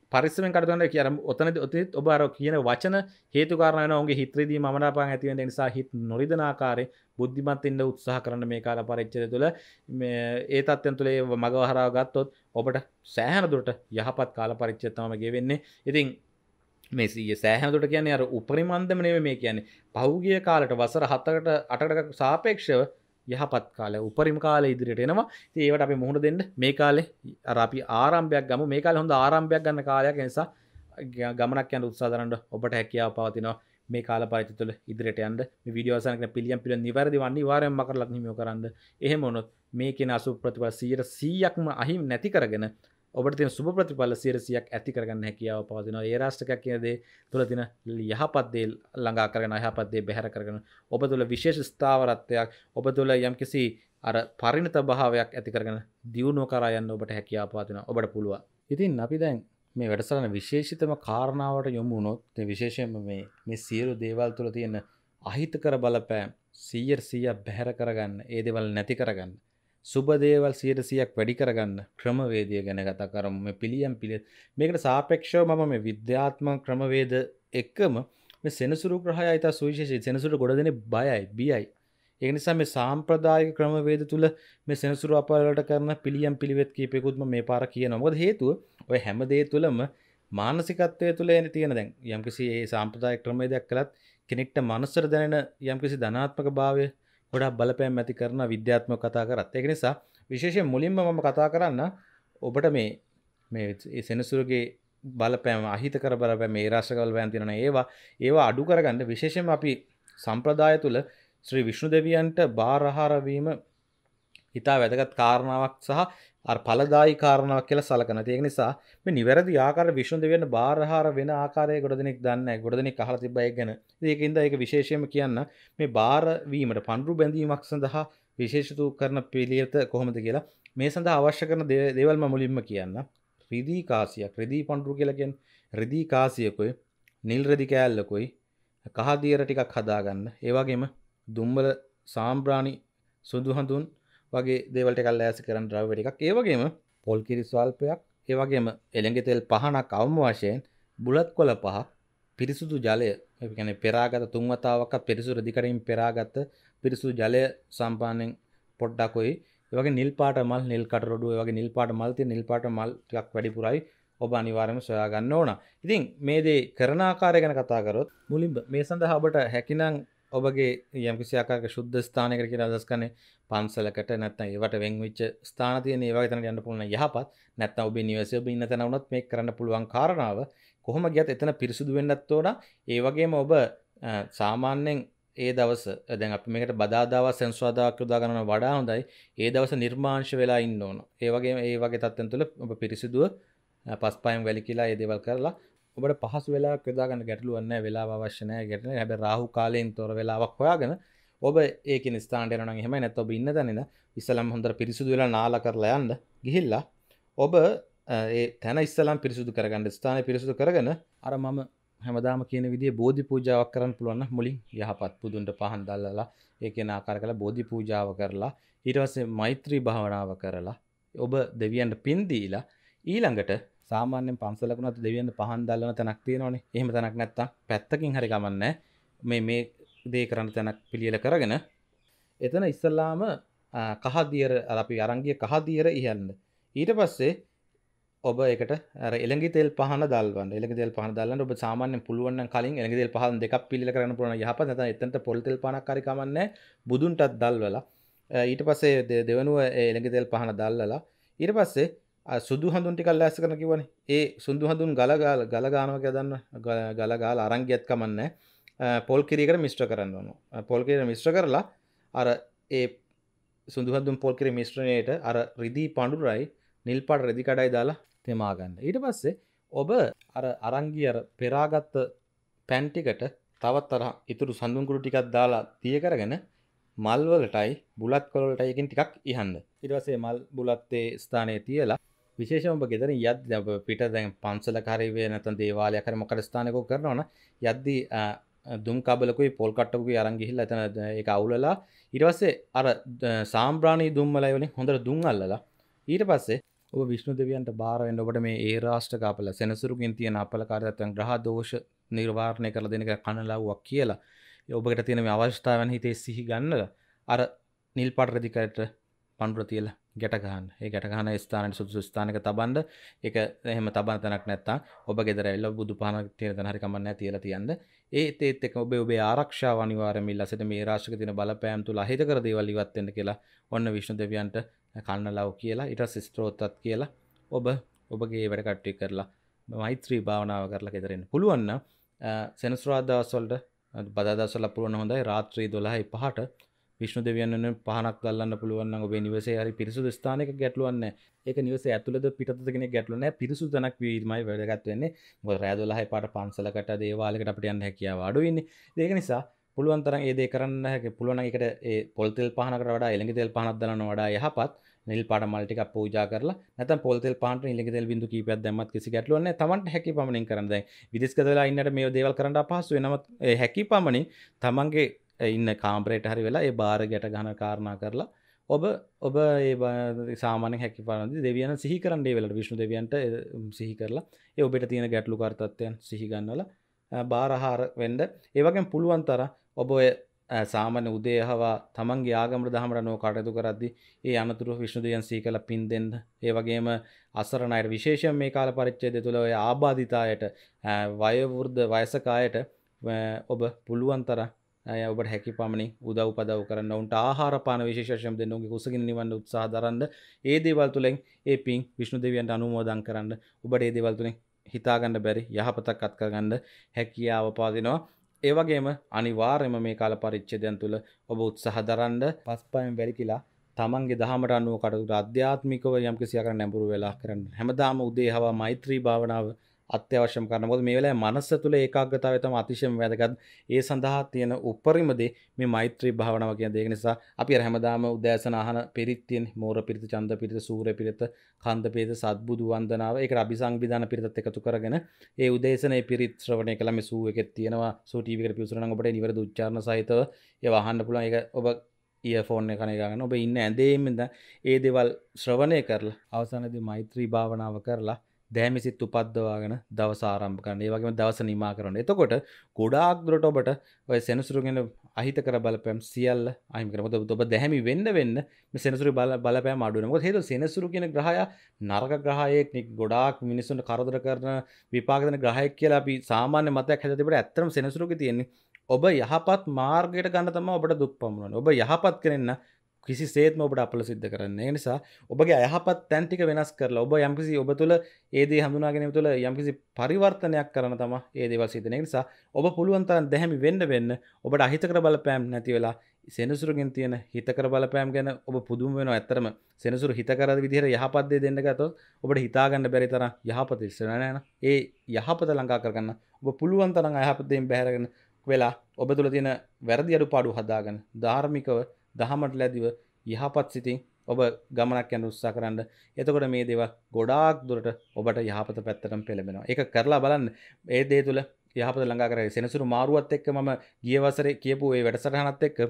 පරිස්සමෙන් කටයුතු කරන්න කියන ඔතනදී ඔබ අර කියන වචන හේතු කාරණා වෙනවා ඔවුන්ගේ හිත රිදීම මමනාපයන් ඇති වෙන නිසා හිත නොරිදන ආකාරයේ බුද්ධිමත් වෙන්න උත්සාහ කරන්න මේ කාල පරිච්ඡේදය තුළ මේ ඒ තත්ත්වයන් තුළ ඒ මග හරවා ගත්තොත් ඔබට සෑහෙන දුරට යහපත් කාල පරිච්ඡේදය තමයි ගෙවෙන්නේ. ඉතින් මේ සෑහෙන දුරට කියන්නේ අර උපරිම අන්දම නෙමෙයි මේ කියන්නේ. පහුගිය කාලයට වසර 7කට 8කට සාපේක්ෂව යහපත් කාලය උපරිම කාලය ඉදිරියට එනවා. ඉතින් ඒවට අපි මුහුණ දෙන්න මේ කාලේ අර අපි ආරම්භයක් ගමු. මේ කාලේ හොඳ ආරම්භයක් ගන්න කාලයක්. ඒ නිසා ගමනක් යන උත්සාහ කරන්න ඔබට හැකියාව පවතිනවා. මේ කාල පරිච්ඡේදය තුළ ඉදිරියට යන්න මේ වීඩියෝ අවසන් කරන පිළියම් නිවැරදිව අනිවාර්යයෙන්ම මකරලා හිමිව කරන්න. එහෙම වුණොත් මේ කියන අසුබ ප්‍රතිඵල 100%ක්ම අහිමි නැති කරගෙන ඔබට තියෙන සුබ ප්‍රතිඵල 100%ක් ඇති කරගන්න හැකියාව පවතිනවා. ඒ රාष्ट्रයක් කියන දේ තුළ තියෙන යහපත් දේ ළඟා කරගෙන යහපත් දේ බැහැර කරගෙන ඔබ තුළ විශේෂ ස්ථාවරත්වයක් ඔබ තුළ යම්කිසි අර පරිණත භාවයක් ඇති කරගෙන දියුණුව කරා යන්න ඔබට හැකියාව පවතිනවා. ඔබට පුළුවන්. ඉතින් අපි දැන් මේ වැඩසටහන විශේෂිතම කාරණාවට යොමු වුණොත් විශේෂයෙන්ම මේ සියලු දේවල් තුළ තියෙන අහිතකර බලපෑම් 100% බැහැර කරගන්න, ඒ දේවල් නැති කරගන්න, සුබ දේවල් 100%ක් වැඩි කරගන්න ක්‍රමවේදය ගැන කතා කරමු. මේ පිළියම් මේකට සාපේක්ෂව මම මේ විද්‍යාත්මක ක්‍රමවේද එක්කම මේ සෙනසුරු ග්‍රහය ඊට සුවිශේෂී සෙනසුරු ගොඩ දෙන්නේ බයයි, බියයි. ඒ නිසා මේ සාම්ප්‍රදායික ක්‍රමවේද තුල මේ සෙනසුරු අපවලට කරන පිළියම් පිළිවෙත් කීපයකුත් මේ පාර කියනවා. මොකද හේතුව ඔය හැම දේ තුලම මානසිකත්වයේ තුල එන තියෙන දැන් යම්කිසි ඒ සාම්ප්‍රදායික ක්‍රමවේදයක් කළත් කෙනෙක්ට මනසට දැනෙන යම්කිසි ධනාත්මක භාවය ගොඩක් බලපෑම් ඇති කරන විද්‍යාත්මක කතා කරත්. ඒක නිසා විශේෂයෙන් මුලින්ම මම කතා කරන්න ඔබට මේ සෙනසුරුගේ බලපෑම අහිතකර බලපෑම මේ රාශික බලපෑම් තියෙනවා. ඒවා අඩු කරගන්න විශේෂයෙන්ම අපි සම්ප්‍රදාය තුල ශ්‍රී විෂ්ණු දෙවියන්ට බාරහාර වීම හිතා වැදගත් කාරණාවක් සහ අර ඵලදායි කාරණාවක් කියලා සලකනවා. ඒක නිසා මේ නිවැරදි ආකාරයට විෂ්ණු දෙවියන්ට බාරහාර වෙන ආකාරය ගොඩ දෙනෙක් දන්නේ නැහැ. ගොඩ දෙනෙක් අහලා තිබ්බා ඒක ගැන. ඒකින්ද ඒක විශේෂයෙන්ම කියන්න මේ බාර වීමට පඳුරු බැඳීමක් සඳහා විශේෂිත කරන පිළිවෙත කොහොමද කියලා මේ සඳහා අවශ්‍ය කරන දේවල් මම මුලින්ම කියන්න. රිදී කාසියක්, රිදී පඳුරු කියලා කියන්නේ රිදී කාසියකුයි, නිල් රෙදි කෑල්ලකුයි, කහ දියර ටිකක් හදාගන්න. ඒ වගේම දුම්බල සාම්බ්‍රාණි සුදු හඳුන් වගේ දේවල් ටිකක් ලෑස්ති කරන් ද්‍රව්‍ය ටිකක්. ඒ වගේම පොල් කිරි ස්වල්පයක්, ඒ වගේම එළඟ තෙල් පහනක් අවම වශයෙන්, බුලත් කොළ පහක්, පිරිසුදු ජලය, ඒ කියන්නේ පෙරාගත තුන් වතාවක්වත් පිරිසුදු රෙදි කඩමින් පෙරාගත පිරිසුදු ජලය සම්පාදයෙන් පොඩ්ඩක්ොයි. ඒ වගේ නිල් පාට මල්, නිල් කටරොඩු, ඒ වගේ නිල් පාට මල් තියෙන නිල් පාට මල් ටිකක් වැඩිපුරයි ඔබ අනිවාර්යයෙන්ම සොයා ගන්න ඕන. ඉතින් මේ දේ කරන ආකාරය ගැන කතා කරොත් මුලින්ම මේ සඳහා ඔබට හැකිනම් ඔබගේ යම්කිසි ආකාරයක ශුද්ධ ස්ථානයකට කියලා අදහස් කරන්නේ පන්සලකට නැත්නම් ඒවට වෙන් වෙච්ච ස්ථාන තියෙන ඒ වගේ තැනකට යන්න පුළුවන් යහපත්. නැත්නම් ඔබේ නිවසේ ඔබ ඉන්න තැන වුණත් මේක කරන්න පුළුවන් කාරණාව. කොහොම ගියත් එතන පිරිසුදු වෙන්නත් ඕන. ඒ වගේම ඔබ සාමාන්‍යයෙන් ඒ දවස දැන් අපි මේකට බදාදාවා සෙන්සුරාදාවක් යොදා ගන්න වඩා හොඳයි. ඒ දවස නිර්මාංශ වෙලා ඉන්න ඕන. ඒ වගේම ඒ වගේ තත්ත්වෙන් තුළ ඔබ පිරිසුදුව පස්පයන් වැලිකිලා ඒ දේවල් කරලා ඔබට පහසු වෙලාවක් යොදා ගන්න ගැටලුවක් නැහැ. වෙලාව අවශ්‍ය නැහැ. ගැටලුව හැබැයි රාහු කාලයෙන් තොර වෙලාවක් හොයාගෙන ඔබ ඒකින ස්ථානට යනවා නම් එහෙමයි. නැත්නම් ඔබ ඉන්න තැන ඉඳන් ඉස්සලම් හොඳට පිරිසුදු වෙලා නාලා කරලා යන්න. ගිහිල්ලා ඔබ ඒ තැන ඉස්සලම් පිරිසුදු කරගන්න. ස්ථානය පිරිසුදු කරගෙන අර මම හැමදාම කියන විදිහේ බෝධි පූජාවක් කරන්න පුළුවන් නම් මුලින් යහපත් පුදුන්ට පහන් දැල්ලලා ඒ කියන ආකාර කරලා බෝධි පූජාව කරලා ඊට පස්සේ මෛත්‍රී භාවනාව කරලා ඔබ දෙවියන්ට පින් දීලා ඊළඟට සාමාන්‍යයෙන් පන්සලකුණත් දෙවියන්ට පහන් දැල්වන තැනක් තියෙනවනේ. එහෙම තැනක් නැත්තම් පැත්තකින් හරි ගමන්නේ මේ දේ කරන්න තැනක් පිළියෙල කරගෙන එතන ඉස්සල්ලාම කහදියර අපි අරන් ගිය කහදියර ඉහන්න. ඊට පස්සේ ඔබ ඒකට අර එළඟි තෙල් පහන දැල්වන්න. එළඟි තෙල් පහන දැල්වන්න ඔබ සාමාන්‍යයෙන් පුළුවන් නම් කලින් එළඟි තෙල් පහන් දෙකක් පිළියෙල කරන්න පුළුවන් යහපත්. නැත්නම් එතනට පොල් තෙල් පහනක් හරි කමන්නේ බුදුන්ටත් දැල්වලා ඊට පස්සේ දෙවනුව එළඟි තෙල් පහන දැල්වලා ඊට පස්සේ සුදු හඳුන් ටිකක් ලෑස්ති කරන්න කිව්වනේ. ඒ සුදු හඳුන් ගල ගානවා කියලා දන්න. ගල ගාලා අරන් ගියත් කමන්නේ. පොල් කිරියකට මිශ්‍ර කරන්න ඕන. පොල් කිරිය මිශ්‍ර කරලා අර ඒ සුදු හඳුන් පොල් කිරිය මිශ්‍රණයට අර රිදී පඳුරයි නිල් පාට රෙදි කඩයි දාලා තෙමා ගන්න. ඊට පස්සේ ඔබ අර අරන් ගිය අර පෙරාගත්ත පෑන් ටිකට තවත් අර ඉතුරු සඳුන් කුඩු ටිකක් දාලා තිය කරගෙන මල් වලටයි බුලත් කොළ වලටයි එකකින් ටිකක් ඉහන්න. ඊට පස්සේ මල් බුලත් ඒ ස්ථානයේ තියලා විශේෂයෙන්ම ඔබ ගෙදරින් යද්දී පිට දැන් පන්සලක හරි වේ නැත්නම් දේවාලයක් හරි මොකද ස්ථානයක කරනවනම් යද්දී දුම් කබලකුයි පොල් කට්ටකුයි අරන් ගිහිල්ලා එතන ඒක අවුලලා ඊට පස්සේ අර සාම්බ්‍රාණි දුම්මලයි වලින් හොඳට දුම් අල්ලලා ඊට පස්සේ ඔබ විෂ්ණු දෙවියන්ට බාර වෙන්න ඔබට මේ ඒ රාෂ්ට්‍රක අපල සෙනසුරුගෙන් තියෙන අපලකාරීත්වයන් ග්‍රහ දෝෂ නිර්වාණය කරලා දෙන එක කනලව්වක් කියලා. ඔබට තියෙන මේ අවස්ථාවන් හිතේ සිහි ගන්නලා අර නිල් පාට රෙදිකයට පඳුර තියලා ගැට ගන්න. ඒ ගැට ගන්න ස්ථානයේ සුදුසු ස්ථානයක තබන්න. ඒක එහෙම තබන තැනක් නැත්තම් ඔබ ගෙදර ඇවිල්ලා බුදු පහනක් තියෙන තැන හරි කමක් නැහැ තියලා තියන්න. ඒත් එක්ක ඔබේ ආරක්ෂාව අනිවාර්යයෙන්ම ඉල්ලසෙට මේ රාශියක තියෙන බලපෑම් තුල අහිතකර දේවල් ඉවත් වෙන්න කියලා ඔන්න විෂ්ණු දෙවියන්ට කන්නලව් කියලා ඊට පස්සේ ස්ත්‍රෝතත් කියලා ඔබගේ වැඩ කටයුතු කරලා මෛත්‍රී භාවනාව කරලා ගෙදරින් පුළුවන් නම් සෙනසුරාදා දවස් වලට බදා දවස් වල පුළුවන් හොඳයි රාත්‍රී 12:05ට විෂ්ණු දෙවියන් වෙනුවෙන් පහනක් දැල්ලන්න පුළුවන් නම් ඔබේ නිවසේ හරි පිරිසුදු ස්ථානයක ගැටලුවක් නැහැ. ඒක නිවසේ ඇතුළත පිටතට කෙනෙක් ගැටලුවක් නැහැ. පිරිසුදු තැනක් වීමයි වැදගත් වෙන්නේ. මොකද රෑ 12 පාට පන්සලකට දේවාලයකට අපිට යන්න හැකියාව අඩු වෙන්නේ. ඒක නිසා පුළුවන් තරම් ඒ දේ කරන්න හැකියි. පුළුවන් නම් ඒකට ඒ පොල් තෙල් පහනකට වඩා එළඟ තෙල් පහනක් දානවා වඩා යහපත්. නිල් පාට මල් ටිකක් පූජා කරලා නැත්නම් පොල් තෙල් පහනට එළඟ තෙල් බින්දු කීපයක් දැම්මත් කිසි ගැටලුවක් නැහැ. Tamanට හැකි පමණින් කරන්න. දැන් විදේශගත වෙලා ඉන්නට මේ දේවල් කරන්න අපහසු වෙනවත් හැකි පමණින් තමන්ගේ ඉන්න කාමරයට හරි වෙලා ඒ බාර ගැට ගන්න කාරණා කරලා ඔබ ඒ සාමාන්‍යයෙන් හැකි පරිදි දෙවියන් සිහි කරන්න ඒ වෙලාවට විෂ්ණු දෙවියන්ට සිහි කරලා ඒ ඔබට තියෙන ගැටලුකාර තත්ත්වයන් සිහි ගන්නවලා බාරහාර වෙන්න ඒ වගේම පුළුවන් තරම් ඔබ ඔය සාමාන්‍ය උදේහවා තමන්ගේ ආගමට දහමට නෝ කටයුතු කරද්දී ඒ අනතුරු විෂ්ණු දෙවියන් සිහි කරලා පින් දෙන්න ඒ වගේම අසරණ අයට විශේෂයෙන් මේ කාල පරිච්ඡේදය තුළ ඔය ආබාධිත අයට වයෝවෘද්ධ වයසක අයට ඔබ පුළුවන් තරම් ඔබට හැකි පමණින් උදව් උපදව් කරන්න උන්ට ආහාර පාන විශේෂයෙන් දෙන්න උන්ගේ කුසගින්න නිවන්න උත්සාහ දරන්න ඒ දේවල් තුලින් ඒ පින් විෂ්ණු දෙවියන්ට අනුමෝදන් කරන්න ඔබට ඒ දේවල් තුලින් හිතා ගන්න බැරි යහපතක් අත් කරගන්න හැකියාව පාදිනවා ඒ වගේම අනිවාර්යයෙන්ම මේ කාල පරිච්ඡේදයන් තුල ඔබ උත්සාහ දරන්න පස්පයෙන් වැලිකිලා තමන්ගේ දහමට අනුව කටයුතු ආධ්‍යාත්මිකව යම්කිසි ආකාරයක් නැඹුරු වෙලා කරන්න හැමදාම උදේ හවා මෛත්‍රී භාවනාව අත්‍යවශ්‍යම කරන මොකද මේ වෙලාවේ මනස තුළ ඒකාග්‍රතාවය තමයි අතිශයම වැදගත්. ඒ සඳහා තියෙන උපරිම දේ මේ මෛත්‍රී භාවනාව කියන දේ. ඒ නිසා අපි අර හැමදාම උදෑසන අහන පිරිත් තියෙන මෝර පිරිත, චන්ද පිරිත, සූර්ය පිරිත, කන්ද පිරිත, සත්බුදු වන්දනාව. ඒකට අபிසංවිධාන පිරිතත් එකතු කරගෙන ඒ උදෑසනේ පිරිත් ශ්‍රවණය කළා මේ සූ එකෙත් තියෙනවා. සූ ටීවී එකට පිවිසුනා නම් ඔබට නිවැරදි උච්චාරණ සහිතව ඒව අහන්න පුළුවන්. ඒක ඔබ ඉයර්ෆෝන් එක කන ගන්න ඔබ ඉන්න ඇඳේම ඉඳන් ඒ දේවල් ශ්‍රවණය කරලා අවසානයේදී මෛත්‍රී භාවනාව කරලා දැහැමිසිත උපද්දවාගෙන දවස ආරම්භ කරන්න. ඒ වගේම දවස නිමා කරන්න. එතකොට ගොඩාක් දුරට ඔබට ඔය සෙනසුරුගෙන අහිතකර බලපෑම් සියල්ල අහිමි කරනවා. මොකද ඔබ දැහැමි වෙන්න මේ සෙනසුරු බලපෑම් අඩු වෙනවා. මොකද හේතුව සෙනසුරු කියන ග්‍රහය නරක ග්‍රහයෙක් නේ. ගොඩාක් මිනිස්සුන්ට කරදර කරන විපාක දෙන ග්‍රහයෙක් කියලා අපි සාමාන්‍ය මතයක් හැදලා තිබුණා. ඇත්තටම සෙනසුරුගේ තියෙන්නේ ඔබ යහපත් මාර්ගයට ගන්න තමයි ඔබට දුක් පමුණවන්නේ. ඔබ යහපත් කෙනෙක් කිසිසේත්ම ඔබට අපල සිද්ධ කරන්නේ. ඒ නිසා ඔබගේ අයහපත් තැන් ටික වෙනස් කරලා ඔබ යම්කිසි ඔබ තුළ ඒ දේ හඳුනා ගැනීම තුළ යම්කිසි පරිවර්තනයක් කරන තමයි ඒ දේවල් සිද්ධ වෙන්නේ. ඒ නිසා ඔබ පුළුවන් තරම් දැහැමි වෙන්න ඔබට අහිතකර බලපෑම් නැති වෙලා සෙනසුරුගෙන් තියෙන හිතකර බලපෑම් ගැන ඔබ පුදුම වෙනවා. ඇත්තටම සෙනසුරු හිතකර විදිහට යහපත් දේ දෙන්න ගත්තොත් ඔබට හිතා ගන්න බැරි තරම් යහපත ඉස්සර නෑ නේද? ඒ යහපත ළඟා කරගන්න ඔබ පුළුවන් තරම් අයහපත් දේන් බැහැරගෙන වෙලා ඔබ තුළ තියෙන වැරදි අඩුපාඩු හදාගෙන ධාර්මිකව දහමට ලැබිව යහපත් සිතින් ඔබ ගමනක් යන උත්සාහ කරන්න. එතකොට මේ දේවල් ගොඩාක් දුරට ඔබට යහපත පැත්තටම පෙළඹෙනවා. ඒක කරලා බලන්න. ඒ දේ තුල යහපත ළඟා කරගෙන සෙනසුරු මාරුවත් එක්ක මම ගිය වසරේ කියපු ඒ වැඩසටහනත් එක්ක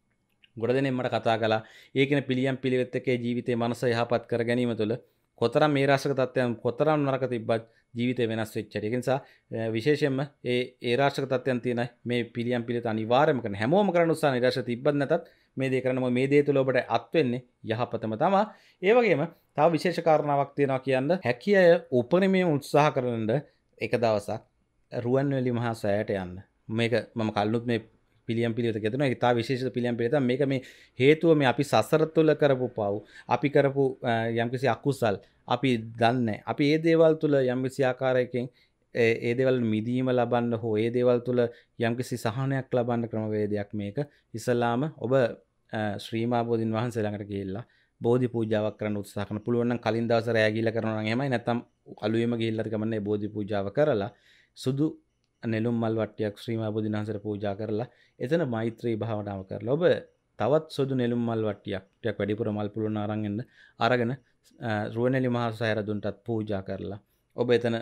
ගොඩ දෙනෙක් මට කතා කළා. ඒකින පිළියම් පිළිවෙත් එක්ක ජීවිතේ මනස යහපත් කර ගැනීම තුළ කොතරම් මේ රාශික තත්ත්වයන් කොතරම් නරක තිබ්බත් ජීවිතේ වෙනස් වෙච්ච හැටි. ඒ නිසා විශේෂයෙන්ම ඒ රාශික තත්ත්වයන් තියෙන මේ පිළියම් පිළිවෙත් අනිවාර්යයෙන්ම කරන්න. හැමෝම කරන්න උත්සාහ නිරාශ තිබ්බත් නැතත් මේ දේ කරන්න මේ දේ තුළ ඔබට අත් වෙන්නේ යහපතම තමයි. ඒ වගේම තව විශේෂ කාරණාවක් තියෙනවා කියන්න හැකිය උපරිමයෙන් උත්සාහ කරන එක දවසක් රුවන්වැලි මහා සෑයට යන්න. මේක මම කලිනුත් මේ පිළියම් පිළිවෙත කියනවා. ඒක තා විශේෂ පිළියම් පිළිවෙත. මේක මේ හේතුව මේ අපි සසර තුළ කරපු පව්, අපි කරපු යම්කිසි අකුසල්, අපි දන්නේ. අපි මේ දේවල් තුළ යම්කිසි ආකාරයකින් ඒ දේවල් මිදීම ලබන්න හෝ ඒ දේවල් තුළ යම්කිසි සහනයක් ලබන්න ක්‍රමවේදයක් මේක. ඉස්සලාම ඔබ ශ්‍රීමා බෝධින් වහන්සේ ළඟට ගිහිල්ලා බෝධි පූජාවක් කරන්න උත්සාහ කරන. පුළුවන් නම් කලින් දවසේ රැය ගිහිල්ලා කරනවා නම් එහෙමයි. නැත්නම් අලුයම ගිහිල්ලාද කමන්නේ බෝධි පූජාව කරලා සුදු නෙළුම් මල් වට්ටියක් ශ්‍රීමා බෝධින් වහන්සේට පූජා කරලා එතන මෛත්‍රී භාවනාව කරලා ඔබ තවත් සුදු නෙළුම් මල් වට්ටියක් ටිකක් වැඩිපුර මල් පුළුවන් අරගෙන රුවන්වැලි මහා සෑරදුන්ටත් පූජා කරලා ඔබ එතන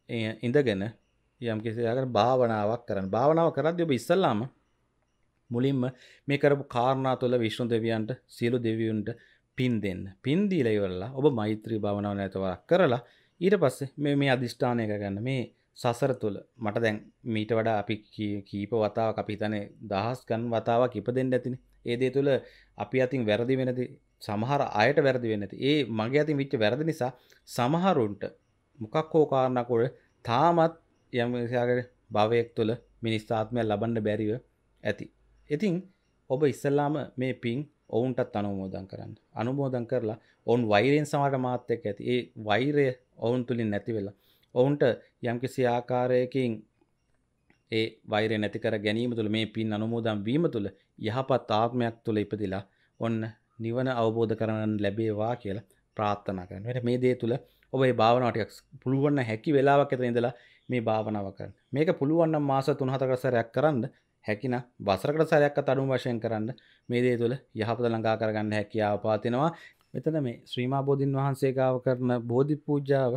ඉඳගෙන යම් කිසි ආකාරයක භාවනාවක් කරන්න. භාවනාව කරද්දී ඔබ ඉස්සල්ලාම මුලින්ම මේ කරපු කාරණා තුළ විෂ්ණු දෙවියන්ට සියලු දෙවියන්ට පින් දෙන්න. පින් දීලා ඉවරලා ඔබ මෛත්‍රී භාවනාව නැතවරක් කරලා ඊට පස්සේ මේ අදිෂ්ඨානය කරගන්න මේ සසර තුල මට දැන් මීට වඩා අපි කීප වතාවක් අපි හිතන්නේ දහස් ගණන් වතාවක් ඉපදෙන්න ඇතිනේ. ඒ දේ තුල අපි අතින් වැරදි වෙනදී සමහර අයට වැරදි වෙන්නේ නැති. ඒ මගේ අතින් විච්ච වැරදි නිසා සමහරුන්ට මොකක් හෝ කාරණාවක් උඩ තාමත් යම් විශාලක භවයක් තුළ මිනිස් ආත්මයක් ලබන්න බැරිව ඇති. ඉතින් ඔබ ඉස්සෙල්ලාම මේ පින් ඔවුන්ටත් අනුමෝදන් කරන්න. අනුමෝදන් කරලා ඔවුන් වෛරයෙන් සමහරට මාත් එක්ක ඇති. ඒ වෛරය ඔවුන් තුලින් නැති වෙලා ඔවුන්ට යම්කිසි ආකාරයකින් ඒ වෛරය නැති කර ගැනීම තුළ මේ පින් අනුමෝදන් වීම තුළ යහපත් ආත්මයක් තුළ ඉපදිලා ඔන්න නිවන අවබෝධ කරගන්න ලැබේවා කියලා ප්‍රාර්ථනා කරනවා. මේ දේ තුළ ඔබ මේ භාවනාව ටිකක් පුළුවන් හැකි වෙලාවක් ඇතුළත ඉඳලා මේ භාවනාව කරන්න. මේක පුළුවන් නම් මාස 3-4කට සැරයක් කරන්න, හැකිනම් වසරකට සැරයක්වත් අඩුම වශයෙන් කරන්න. මේ දේ තුළ යහපත ළඟා කරගන්න හැකියාව පවතිනවා. මෙතන මේ ශ්‍රීමා බෝධින් වහන්සේ ගාව කරන බෝධි පූජාව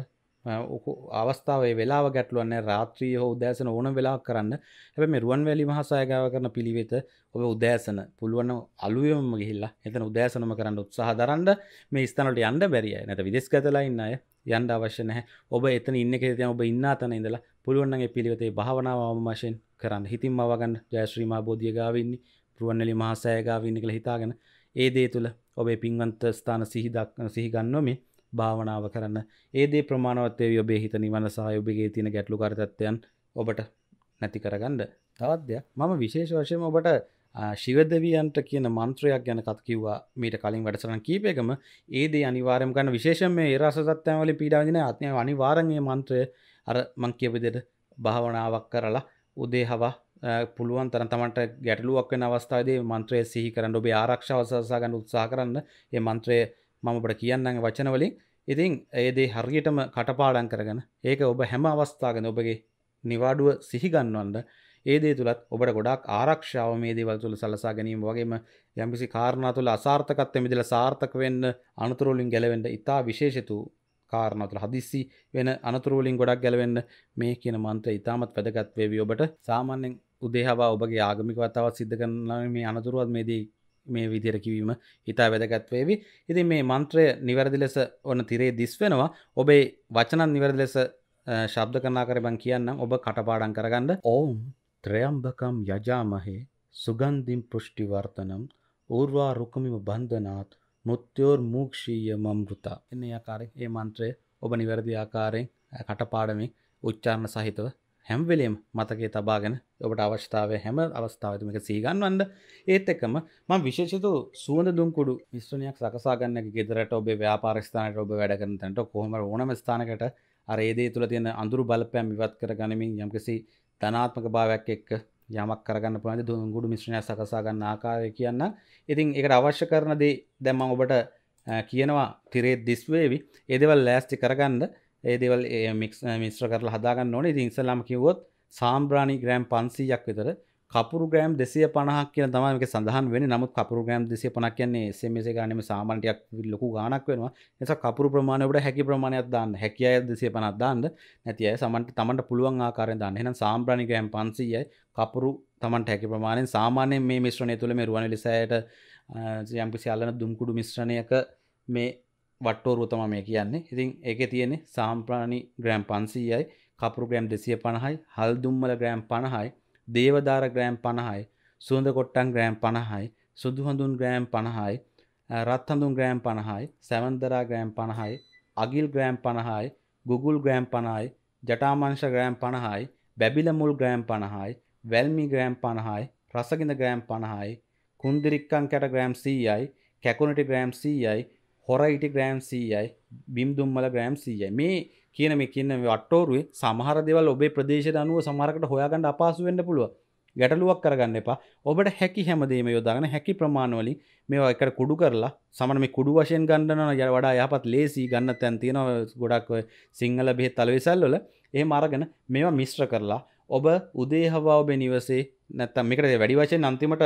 අවස්ථාවේ වෙලාව ගැටලුවක් නැහැ. රාත්‍රියේ හෝ උදෑසන ඕනම වෙලාවක කරන්න. හැබැයි මේ රුවන්වැලි මහසෑය ගාව කරන පිළිවෙත ඔබ උදෑසන පුළුවන් අලුයම ගිහිල්ලා එතන උදෑසනම කරන්න උත්සාහ දරන්න. මේ ස්ථාන වලට යන්න බැරි අය නැත්නම් විදේශගතලා ඉන්න අය යන්න අවශ්‍ය නැහැ. ඔබ එතන ඉන්න කෙනෙක් ඔබ ඉන්න තැන ඉඳලා පුළුවන් නම් මේ පිළිවෙතේ භාවනාව වශයෙන් කරන්න. හිතින්ම වගන්න ජය ශ්‍රී මා බෝධිය ගාව ඉන්නේ රුවන්වැලි මහසෑය ගාව ඉන්නේ කියලා හිතාගෙන ඒ දේ තුල ඔබේ පින්වන්ත ස්ථාන සිහි ගන්නොමි භාවනාව කරන්න. ඒ දේ ප්‍රමාණවත් වේවි ඔබේ හිත නිවන සහ ඔබගේ තියෙන ගැටලුකාරී තත්ත්වයන් ඔබට නැති කරගන්න. තවත් දෙයක් මම විශේෂ වශයෙන් ඔබට ශිව දෙවියන්ට කියන මන්ත්‍රයක් ගැන කතා කිව්වා මීට කලින් වැඩසටහන කීපයකම. ඒ දේ අනිවාර්යයෙන්ම ගන්න විශේෂයෙන් මේ රස සත්‍යයන් වලින් පීඩා විඳින ආත්මය අනිවාර්යෙන් මේ මන්ත්‍රය අර මං කියපු විදිහට භාවනාවක් කරලා උදේ හවා පුළුවන් තරම් තමන්ට ගැටලුවක් වෙන අවස්ථාවේදී මන්ත්‍රය සිහි කරන්න ඔබේ ආරක්ෂාව සලසා ගන්න උත්සාහ කරන්න. මේ මන්ත්‍රය මම ඔබට කියන්නම් වචන වලින්. ඉතින් ඒ දේ හරියටම කටපාඩම් කරගෙන ඒක ඔබ හැම අවස්ථාවකම ඔබගේ නිවාඩුව සිහි ගන්නවන්න ඒ දේ තුලත් ඔබට ගොඩාක් ආරක්ෂාව මේ දේවල් තුල සලසා ගැනීම වගේම යම්කිසි කාරණා තුල අසාර්ථකත්වයෙන් මිදලා සාර්ථක වෙන්න අනුතර වලින් ගැලවෙන්න ඉතා විශේෂිත කාරණා තුල හදිස්සි වෙන අනුතර වලින් ගොඩක් ගැලවෙන්න මේ කියන මන්ත්‍රය ඉතාමත් වැදගත් වේවි ඔබට. සාමාන්‍යයෙන් උදේ හවා ඔබගේ ආගමික වතාවත් සිද්ධ කරන මේ අනුතරවත් මේ දේ මේ විදිහට කිවීම ඉතා වැදගත් වේවි. ඉතින් මේ මන්ත්‍රය නිවැරදි ලෙස ඔන්න තිරේ දිස් වෙනවා. ඔබේ වචන නිවැරදි ලෙස ශබ්ද කරනා කර බං කියන්නම් ඔබ කටපාඩම් කරගන්න. ඕම් ත්‍රයම්බකම් යජාමහේ සුගන්ධිම් පුෂ්ටිවර්තනම් ඌර්වා රුකමිව බන්ධනාත් මුත්‍යෝර් මූක්ෂීය මම්ෘතා. එන්නේ ආකාරයෙන් මේ මන්ත්‍රය ඔබ නිවැරදි ආකාරයෙන් කටපාඩමින් උච්චාරණ සහිතව හැම වෙලෙම මතකයේ තබාගෙන ඔබට අවශ්‍යතාවය හැම අවස්ථාවෙම මේක සිහි ගන්නවන්න. ඒත් එක්කම මම විශේෂිත සුවඳ දුම් කුඩු මිශ්‍රණයක් සකසා ගන්න එක ගෙදරට ඔබේ ව්‍යාපාර ස්ථානයට ඔබ වැඩ කරන තැනට කොහොම ඕනම ස්ථානයකට අර ඒ දේ තුළ තියෙන අඳුරු බලපෑම් ඉවත් කර ගනිමින් යම්කිසි ධනාත්මක භාවයක් එක්ක යමක් කරගන්න පුළුවන් දුම් කුඩු මිශ්‍රණයක් සකසා ගන්න ආකාරය කියන්න. ඉතින් ඒකට අවශ්‍ය කරන දේ දැන් මම ඔබට කියනවා තිරේ දිස් වේවි. ඒ දේවල් ලෑස්ති කරගන්න. ඒ දේවල් මිශ්‍ර කරලා හදා ගන්න ඕනේ. ඉතින් ඉස්සෙල්ලාම කිව්වොත් සාම්බ්‍රාණි ග්‍රෑම් 500ක් විතර කපුරු ග්‍රෑම් 250ක් කියලා තමයි මේක සඳහන් වෙන්නේ. නමුත් කපුරු ග්‍රෑම් 250ක් කියන්නේ SMS එක ගානෙම සාමාන්‍ය ටිකක් ලොකු ගාණක් වෙනවා. ඒ නිසා කපුරු ප්‍රමාණය ඔබට හැකි ප්‍රමාණයක් දාන්න. හැකි අය 250ක් දාන්න. නැති අය තමන්ට පුළුවන් ආකාරයෙන් දාන්න. එහෙනම් සාම්බ්‍රාණි ග්‍රෑම් 500යි කපුරු තමන්ට හැකි ප්‍රමාණයෙන් සාමාන්‍යයෙන් මේ මිශ්‍රණය තුළ මේ රුවන්වැලි සෑයට යම්කිසි අල්ලන දුම් කුඩු මිශ්‍රණයක මේ වට්ටෝරුව තමයි මේ කියන්නේ. ඉතින් ඒකේ තියෙන්නේ සාම්ප්‍රාණි ග්‍රෑම් 500යි, කපුරු ග්‍රෑම් 250යි, හල් දුම්මල ග්‍රෑම් 50යි, දේවදාර ග්‍රෑම් 50යි, සුවඳ කොට්ටන් ග්‍රෑම් 50යි, සුදු හඳුන් ග්‍රෑම් 50යි, රත් හඳුන් ග්‍රෑම් 50යි, සැවන්දරා ග්‍රෑම් 50යි, අගිල් ග්‍රෑම් 50යි, ගුගුල් ග්‍රෑම් 50යි, ජටාමංශ ග්‍රෑම් 50යි, බැබිල මුල් ග්‍රෑම් 50යි, වැල්මි ග්‍රෑම් 50යි, රසගිඳ ග්‍රෑම් 50යි, කුන්දිරික්කන් කැට ග්‍රෑම් 100යි, කැකුණටි ග්‍රෑම් 100යි, හොරයිටි ග්‍රෑම් 100යි, බිම් දුම්මල ග්‍රෑම් 100යි. මේ කියන වට්ටෝරුවේ සමහර දේවල් ඔබේ ප්‍රදේශයට අනුව සමහරකට හොයාගන්න අපහසු වෙන්න පුළුවන්. ගැටලුවක් කරගන්න එපා. ඔබට හැකි හැමදේම යොදාගෙන හැකි ප්‍රමාණ වලින් මේවා එකට කුඩු කරලා සමහර මේ කුඩු වශයෙන් ගන්න වඩා යහපත් ලේසි ගන්න තැන් තියෙනවා ගොඩක් ඔය සිංහල බෙහෙත් අලවිසල් වල. එහෙම අරගෙන මේවා මිශ්‍ර කරලා ඔබ උදේ හවා ඔබේ නිවසේ නැත්තම් මේකට වැඩි වශයෙන් අන්තිමට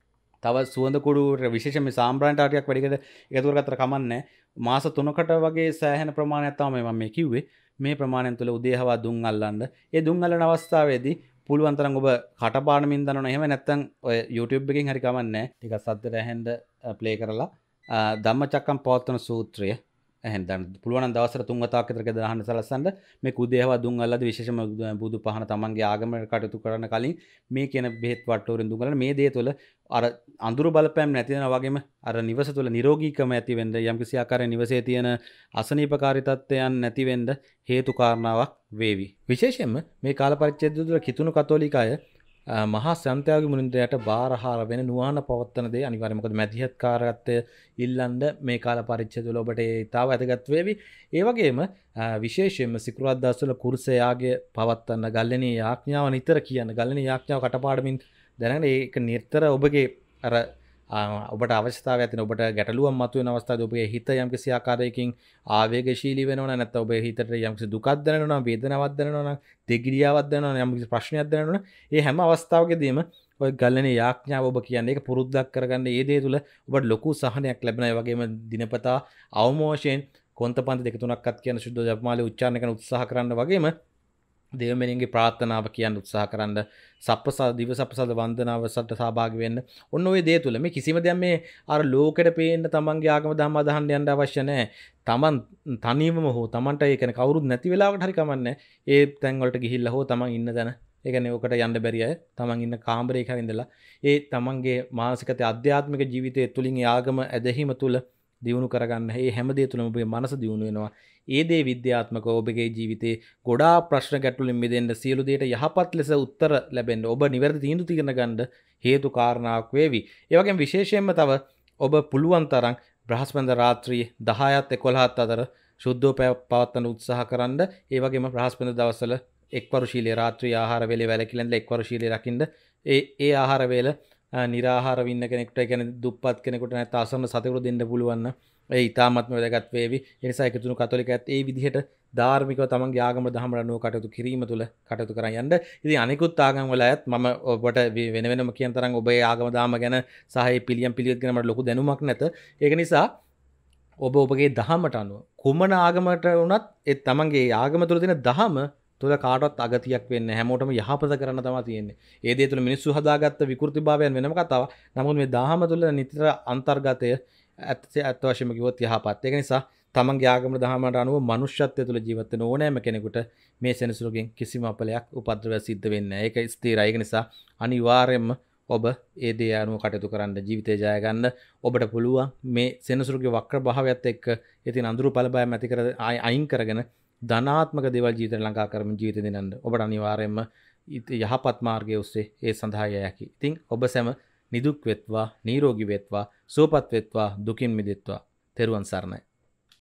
තව සුවඳ කුඩු විශේෂයෙන් මේ සාම්බ්‍රාණි ටිකක් වැඩිකට එකතු කරගත්තට කමන්නේ. මාස 3කට වගේ සෑහෙන ප්‍රමාණයක් තමයි මම මේ කිව්වේ. මේ ප්‍රමාණයෙන් තුල උදේ හවා දුම් අල්ලන්න. ඒ දුම් අල්ලන අවස්ථාවේදී පුළුවන් තරම් ඔබ කටපාඩමින් දනවන එහෙම නැත්නම් ඔය YouTube එකකින් හරි කමන්නේ. ටිකක් සද්දට ඇහෙන්න ප්ලේ කරලා ධම්මචක්කම් පවත්තන සූත්‍රය එහෙනම් දැන් පුළුවන් නම් දවසට 3 වතාවක් විතර ගෙදර අහන්න සලස්සන්න මේ කුදේහව දුන් අල්ලද විශේෂම බුදු පහන තමන්ගේ ආගමකට කටයුතු කරන කලින් මේ කියන බෙහෙත් වට්ටෝරෙන් දුන් ගලන මේ දේ තුළ අර අඳුරු බලපෑම් නැති වෙනා වගේම අර නිවස තුළ නිරෝගීකම ඇති වෙන්න යම්කිසි ආකාරයෙන් නිවසේ තියෙන අසනීපකාරී තත්ත්වයන් නැති වෙන්න හේතු කාරණාවක් වේවි. විශේෂයෙන්ම මේ කාල පරිච්ඡේදය තුළ කිතුණු කතෝලික අය මහා සන්තයාගේ මුනින්දරයට බාරහාර වෙන නුවණ පවත්තන දේ අනිවාර්යයෙන් මොකද මැදිහත් කාරකත්වය ඉල්ලන්න මේ කාල පරිච්ඡේදවල ඔබට ඒ තාව වැදගත් වේවි. ඒ වගේම විශේෂයෙන්ම සිකුරාදා දවසවල කුරුසයාගේ පවත්තන ගල්ලෙනී යාඥාව නිතර කියන ගල්ලෙනී යාඥාව කටපාඩමින් දැනගෙන ඒක නිතර ඔබගේ අර ඔබට අවශ්‍යතාවය ඇතින ඔබට ගැටලුවක් මතුවෙන අවස්ථාවේදී ඔබගේ හිත යම්කිසි ආකාරයකින් ආවේගශීලී වෙනවා නම් නැත්නම් ඔබේ හිතට යම්කිසි දුකක් දැනෙනවා නම් වේදනාවක් දැනෙනවා නම් දෙගිඩියාවක් දැනෙනවා නම් යම්කිසි ප්‍රශ්නයක් දැනෙනවා නම් ඒ හැම අවස්ථාවකදීම ඔය ගල්ලෙනේ යාඥාව ඔබ කියන්නේ ඒක පුරුද්දක් කරගන්න ඒ දේ තුල ඔබට ලොකු සහනයක් ලැබෙනවා. ඒ වගේම දිනපතා අවම වශයෙන් කොන්තපන්ති දෙක තුනක්වත් කියන සුද්ධ ජපමාලේ උච්චාරණය කරන උත්සාහ කරන්න වගේම දේවමෙනින්ගේ ප්‍රාර්ථනාව කියන්න උත්සාහ කරන්න සප්පසාද දිව සප්පසාද වන්දනාව සට සහභාගී වෙන්න. ඔන්න ඔය දේ තුල මේ කිසිම දෙයක් මේ අර ලෝකෙට පේන්න තමන්ගේ ආගම ධර්ම අදහන්න යන්න අවශ්‍ය නැහැ. තමන් තනියමම හෝ තමන්ට ඒ කියන්නේ කවුරුත් නැති වෙලාවකට හරි කමන්නේ. ඒ තැන් වලට ගිහිල්ලා හෝ තමන් ඉන්න තැන ඒ කියන්නේ ඔකට යන්න බැරි අය තමන් ඉන්න කාමරයක හරි ඉඳලා ඒ තමන්ගේ මානසික ආධ්‍යාත්මික ජීවිතය තුලින් ඒ ආගම ඇදහිම තුල දියුණු කරගන්න. මේ හැම දේ තුලම ඔබේ මනස දියුණු වෙනවා. ඒ දේ විද්‍යාත්මකව ඔබගේ ජීවිතේ ගොඩාක් ප්‍රශ්න ගැටලුලින් මිදෙන්න සියලු දේට යහපත් ලෙස උත්තර ලැබෙන්න ඔබ නිවැරදි තීන්දුව తీරන ගන්න හේතු කාරණාවක් වේවි. ඒ වගේම විශේෂයෙන්ම තව ඔබ පුළුවන් තරම් බ්‍රහස්පතින්දා රාත්‍රියේ 10ත් 11ත් අතර සුද්ධෝ පවත්වන උත්සාහ කරන්න. ඒ වගේම බ්‍රහස්පතින්දා දවස්වල එක්වරු ශීලයේ රාත්‍රී ආහාර වේලේ වැළකීලා ඉඳලා එක්වරු ශීලයේ රකින්න. ඒ ආහාර වේල නිරාහාරව ඉන්න කෙනෙකුට ඒ කියන්නේ දුප්පත් කෙනෙකුට නැත්නම් අසරණ සතෙකුට දෙන්න පුළුවන් නම් ඒ ඊ타ත්ම වැදගත් වේවි. ඒ නිසා එකතුණු කතෝලිකයත් ඒ විදිහට ධාර්මිකව තමන්ගේ ආගම දහම රණුව කටයුතු කිරීම තුළ කටයුතු කරන් යන්න. ඉතින් අනිකුත් ආගම් වල අයත් මම ඔබට වෙන වෙනම කියන තරම් ඔබේ ආගම දාම ගැන සහ ඒ පිළියම් පිළිවෙත් ගැන මට ලොකු දැනුමක් නැත. ඒක නිසා ඔබ ඔබගේ දහමට අනුව කුමන ආගමකට වුණත් ඒ තමන්ගේ ආගම තුළ තියෙන දහම තුළ කාටවත් අගතියක් වෙන්නේ හැමෝටම යහපත කරන්න තමයි තියෙන්නේ. ඒ දේ තුළ මිනිස්සු හදාගත්ත විකෘතිභාවයන් වෙනම කතාවක්. නමුත් මේ දහම තුළ නිතර අන්තර්ගතය ඇත්ත වශයෙන්ම කිව්වොත් යහපත්. ඒක නිසා තමන්ගේ ආගම දහමට අනුව මනුෂ්‍යත්වය තුළ ජීවත් වෙන ඕනෑම කෙනෙකුට මේ සෙනසුරුගෙන් කිසිම අපලයක් උපද්‍රවයක් සිද්ධ වෙන්නේ නැහැ. ඒක ස්ථිරයි. ඒක නිසා අනිවාර්යයෙන්ම ඔබ ඒ දේ අනුව කටයුතු කරන්න ජීවිතය ජය ගන්න ඔබට පුළුවන් මේ සෙනසුරුගේ වක්‍ර භාවයත් එක්ක ඉතින් අඳුරු පළබයම් ඇති කර අයින් කරගෙන ධනාත්මක දේවල් ජීවිතේ ලංකා කරමින් ජීවිතේ දිනන්න ඔබට අනිවාර්යයෙන්ම යහපත් මාර්ගයේ ඔස්සේ ඒ සඳහා ය හැකි. ඉතින් ඔබ සැම නිදුක් වෙත්වා, නිරෝගී වෙත්වා, සුවපත් වෙත්වා, දුකින් මිදෙත්වා. තෙරුවන් සරණයි.